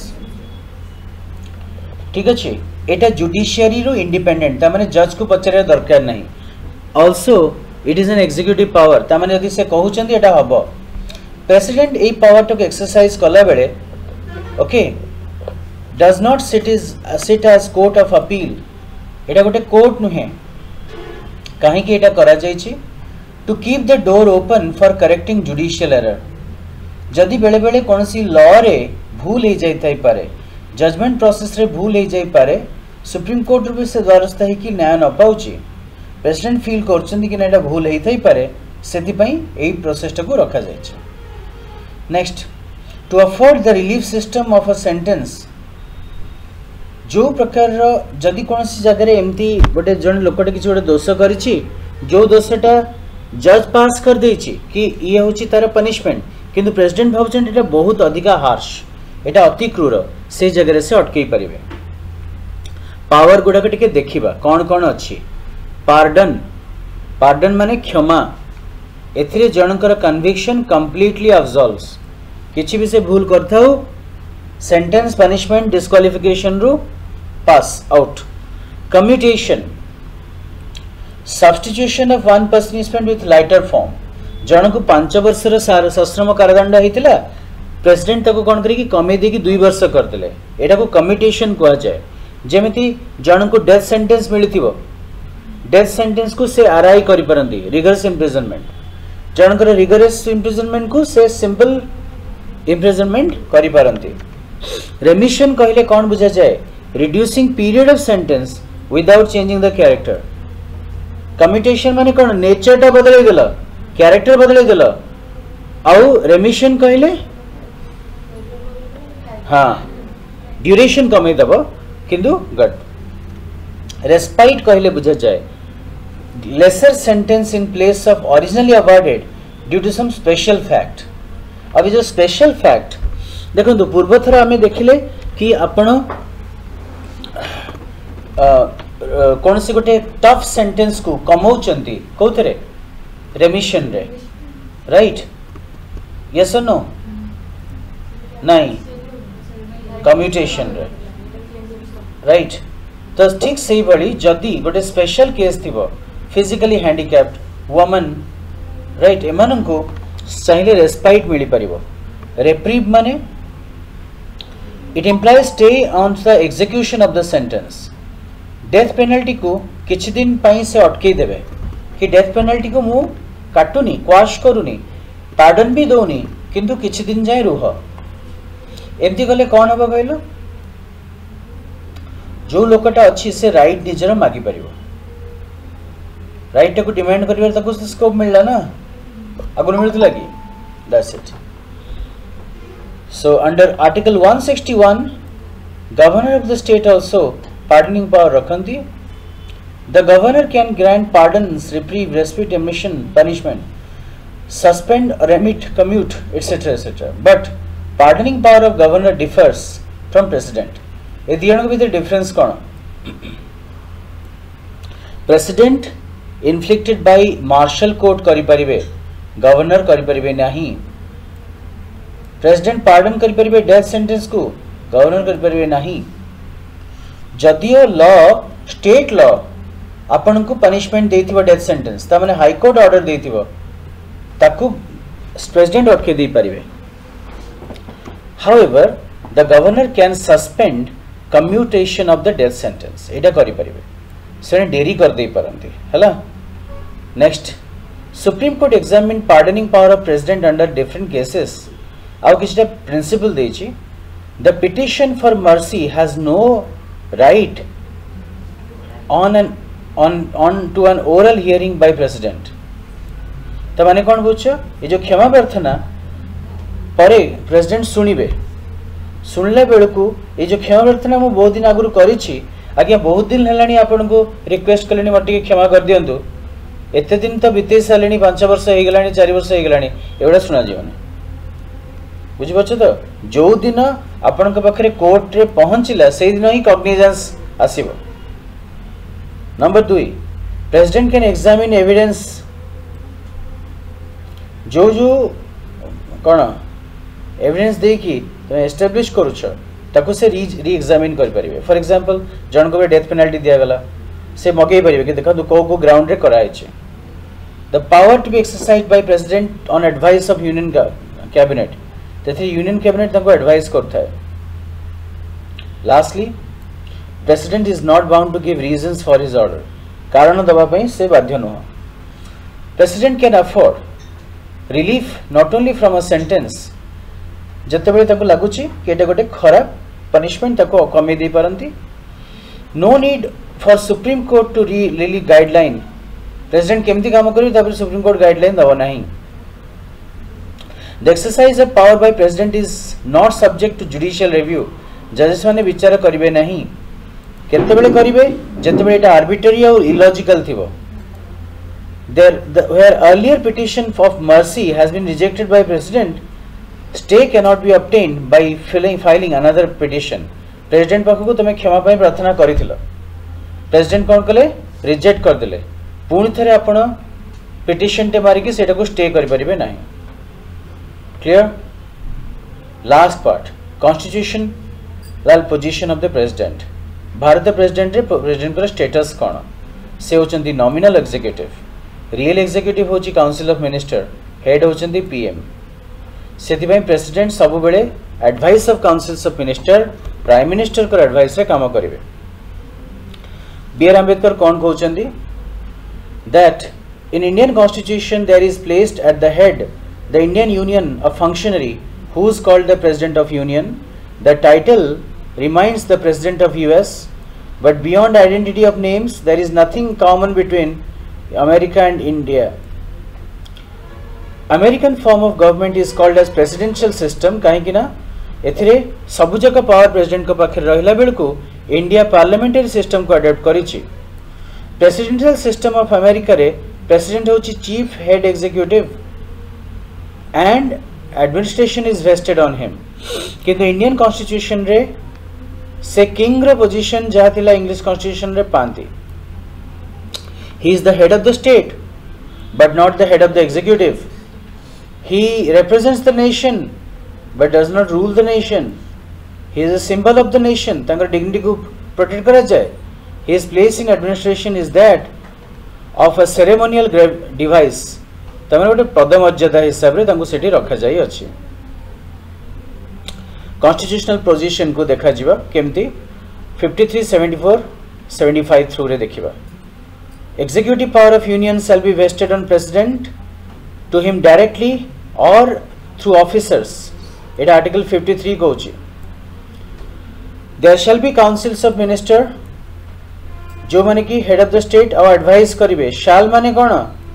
ठीक अछि एटा जुडिशियरी रो इंडिपेंडेंट ता माने जज को पचरे दरकार नहीं. Also it is an executive power ता माने यदि से कहउचंती एटा हबो प्रेसिडेंट ए पावर टू एक्सरसाइज कला बेले okay does not sit as court of appeal. एटा गोटे कोर्ट नुहे काहे कि एटा करा जायछि to keep the door open for correcting judicial error. जदि बेले बेले कोनसी लॉ रे भूल हे जाय थाई पारे जजमेंट प्रोसेस रे भूल हे जाय पारे सुप्रीम कोर्ट रे से द्वारस्थ है कि न्याय न पाउची प्रेसिडेंट फील करछन्ती कि एटा भूल हे थाई पारे सेति पई एई प्रोसेस को रखा जायछि. Next to afford the relief system of a sentence. जो प्रकार जदि कोनसी जगह रे एमती गोटे जन लोकटे किछि गोटे दोष करिछि जो दोषटा जज पास कर देछि कि ये होछि तार पनिशमेंट किंतु प्रेसिडेंट भावचन एटा बहुत अधिका हार्श एटा अति क्रूर से जगह से अटकई परिबे. पावर गुडा के टिके देखिबा कोन कोन अछि. पार्डन माने क्षमा. एथिरे जनकर कन्विक्शन कंप्लीटली अब्सॉल्व्स किछि भी से भूल करथाउ सेंटेंस पनिशमेंट डिस्क्वालिफिकेशन रु pass out. Commutation substitution of one punishment with lighter form. जन को 5 वर्ष रो सश्रम कारादंड हेतिला प्रेसिडेंट ताको कोन करी कि कमे दे कि 2 वर्ष करतले एटा को कम्यूटेशन कहआ जाय. जेमिति जन को डेथ सेंटेंस मिलिथिबो डेथ सेंटेंस को से आरआई करि परंती रिगरस इंप्रिजनमेंट. जन को रिगरस इंप्रिजनमेंट को से सिंपल इम्प्रिजनमेंट करि पारंती। रेमिशन कहले कौन बुझा जाए reducing period of sentence without changing the character. Commutation माने कौन नेचर टा बदले देला कैरेक्टर बदले देला आउ रेमिशन कहले हाँ ड्यूरेशन कमे दब किंतु गट। रेस्पाइट कहले बुझा जाए lesser sentence in place of originally awarded due to some special fact. अभी जो स्पेशल फैक्ट देखो तो पूर्व थर आम देखिले कि आपण कौन सी गोटे टफ सेंटेंस को कमाउचंती कोथरे रेमिशन रे राइट यस और नो नहीं कम्यूटेशन रे राइट। तो ठीक से बड़ी जदि गोटे स्पेशल केस थिबो फिजिकली हैंडिकैप्ड वुमन राइट एमान को चाहिए रेस्पाइट मिल पारिबो। रेप्रीव माने it implies stay on the execution of the sentence. Death penalty को किछि दिन पई से अटके देबे कि डेथ पेनल्टी को मु काटुनी क्वाश करूनी पार्डन भी दौनी किंतु किछि दिन जाए रुह एमती गले कौन हम कहल जो लोकटा अच्छी से राइट निजर मागी पारिबो राइट को डिमांड करिवार ताको स्कोप मिलला ना अगुन मिलतला कि that's it. So under article 161 governor of the state also pardoning power रखंती। The governor can grant pardons reprieve respite remission punishment suspend remit commute etcetera etcetera but pardoning power of governor differs from president. ए दियन के भीतर difference कोन president inflicted by martial court करि परिबे governor करि परिबे नाही। प्रेसिडेंट पार्डन करि परिबे डेथ सेंटेंस को गवर्नर करि परिबे नाही। जदियो लॉ स्टेट लॉ आपन को पनिशमेंट देथिबो डेथ सेंटेंस ता माने हाई कोर्ट ऑर्डर देथिबो ताकू प्रेसिडेंट अटके दे परिबे। However the governor can suspend commutation of the death sentence एटा करि परिबे से डेरी कर दे परंती हला। Next supreme court examine pardoning power of president under different cases आउ किछटा प्रिंसिपल देछि। The petition for mercy has no right on to an oral hearing by president। तो माने कौन बुझ ये जो क्षमा प्रार्थना परे प्रेसिडेंट सुनिबे सुनले बेलू ये जो क्षमा प्रार्थना मु बहुत दिन आगु करिछि आज्ञा बहुत दिन हेलानी आपन को रिक्वेस्ट कलेनी मटे क्षमा कर दियंतु एते दिन तो बीते सालेनी 5 वर्ष हे गलानी 4 वर्ष हे गलानी एवडा सुना जीवन बुझि पछ तो जो दिन आपन के पाखरे कोर्ट रे पहुंचिला से दिन ही कॉग्निजेंस आसीबो। Number 2 president can examine evidence जो जो कौन एविडेंस दे कि तुम एस्टाब्लिश करुछ ताको से री एग्जामिन कर परिबे। फॉर एग्जांपल जन को डेथ पेनल्टी दिया गला से मगे परिबे कि देखा को ग्राउंड रे कराय छै। The power to be exercised by president on advice of union cabinet तेथि यूनियन कैबिनेट ताको एडवाइस करता है। Lastly president is not bound to give reasons for his order कारण दबा पई से बाध्य न हो। President can afford relief not only from a sentence जते बेले ताको लागुची कि एटा गोटे खराब पनिशमेंट ताको कमे दे पारंती। No need for supreme court to rely guideline president केमती काम करी तापर सुप्रीम कोर्ट गाइडलाइन दबा नहीं। The exercise of power by president is not subject to judicial review जजेस माने विचार करिवे नहीं केते बेले करिवे जते बेले एटा आर्बिट्रेरी और इलॉजिकल थिबो। where earlier petition of mercy has been rejected by president stay cannot be obtained by filing another petition। President पाखु तुम क्षमा पाई प्रार्थना करिथिलो प्रेसिडेंट कोन कले रिजेक्ट कर देले पुणी थरे आपण पिटिशन टे मारी कि सेटा को स्टे करि परिबे नाही। Clear. Last part constitutional position of the president. Bharat president रे प्रेसिडेंट को स्टेटस कोन से होचंदी नॉमिनल एग्जीक्यूटिव रियल एग्जीक्यूटिव होची काउंसिल ऑफ मिनिस्टर हेड होचंदी पीएम सेति पई प्रेसिडेंट सब बेले advice of councils of minister prime minister को एडवाइस रे काम करिवे। बी.आर. आंबेडकर कोन कहउचंदी that in Indian constitution there is placed at the head the Indian union a functionary who is called the President of Union. The title reminds the President of US, but beyond identity of names, there is nothing common between America and India. American form of government is called as presidential system कहीं ना एथिरे सबुजक power president को पाखे रहिला बेलको India parliamentary system को adopt करिछि. Presidential system of America रे प्रेसिडेंट होछि chief head executive and administration is vested on him. किंतु इंडियन कॉन्स्टिट्यूशन रे से किंग रे पोजीशन जहा थिला इंग्लिश कॉन्स्टिट्यूशन रे पांती. He is the head of the state but not the head of the executive. He represents the nation but does not rule the nation. He is a symbol of the nation. तांकर dignity को protect करा जाए. His place in administration is that of a ceremonial device. तमने गोटे पद मर्यादा हिसाब रे तांको सेठी रखा जाई अछि. Constitutional position को देखा जिबा केमती 53, 74, 75 through रे देखिबा. Executive power of union shall be vested on president to him directly or through officers. It article 53 कहूची. There shall be councils of minister जो माने कि head of the state और advise करिवे. shall माने कौन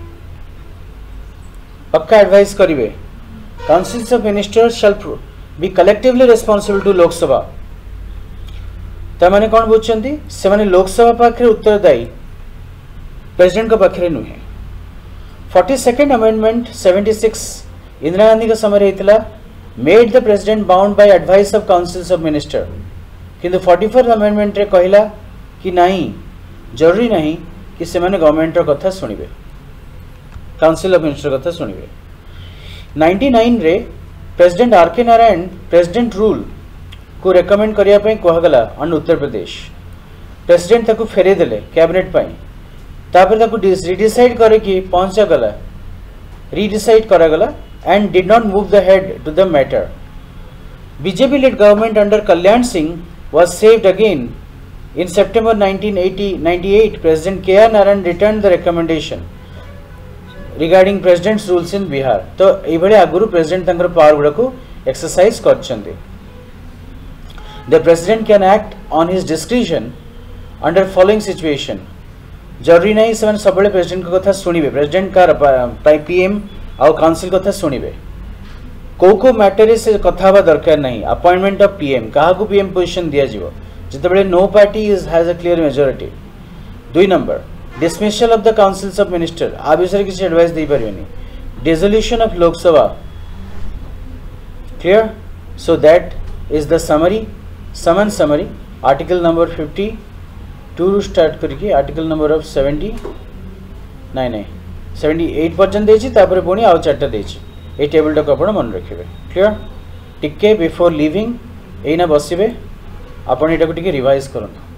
पक्का advise करिवे. councils of ministers shall be collectively responsible to लोक सभा. ता माने कौन बुझछंती से माने लोक सभा पाखरे उत्तरदायी प्रेसिडेंट को पाखरे नुहे. 42nd amendment 76 इंदिरा गांधी का समय रही made the president bound by advice of councils of minister. किंतु 44th अमेंडमेंट रे कहला कि नहीं जरूरी नहीं कि से माने गवर्नमेंट रो कथा सुनिबे, काउंसिल ऑफ मिनिस्टर कथा सुनिबे. 99 रे president R K Narayan president rule को रेकमेंड करिया पई कहगला अन उत्तर प्रदेश. प्रेसिडेंट ताकू फेरे देले कैबिनेट पई. तापर ताकू रिडिसाइड करे कि पहुंचा गला रिडिसाइड करा गला and did not move the head to the matter. BJP led government under Kalyan Singh was saved again. In September 1998, President K.R. Narayan returned the recommendation regarding President's rules in Bihar. तो इबड़े आगुरु President तंगर power गुड़ा को exercise करचंदे. The President can act on his discretion under following situation. जरूरी नहीं से माने सबले President को कथा सुनिबे. President का PM आउ काउंसिल कथा सुनिबे. को मैटर से कथा हवा दरकार नहीं. अपॉइंटमेंट ऑफ पीएम कहा को पीएम पोजीशन दिया जिवो जितेबेले no party has a clear majority. 2 number dismissal of the councils of minister आ विषय किसी एडवाइस दे परिबेनी. Dissolution of Lok Sabha clear. So that is the summary summary article number 52 start करके आर्टिकल नंबर ऑफ 70 नहीं 78 पर्यंत देछि. तापर पुणी आउ चारटा देछि. ए टेबल टा को आपण मन रखिबे. क्लियर. टिके बिफोर लिविंग एना बसिबे आपण एटा को टिके रिवाइज करन.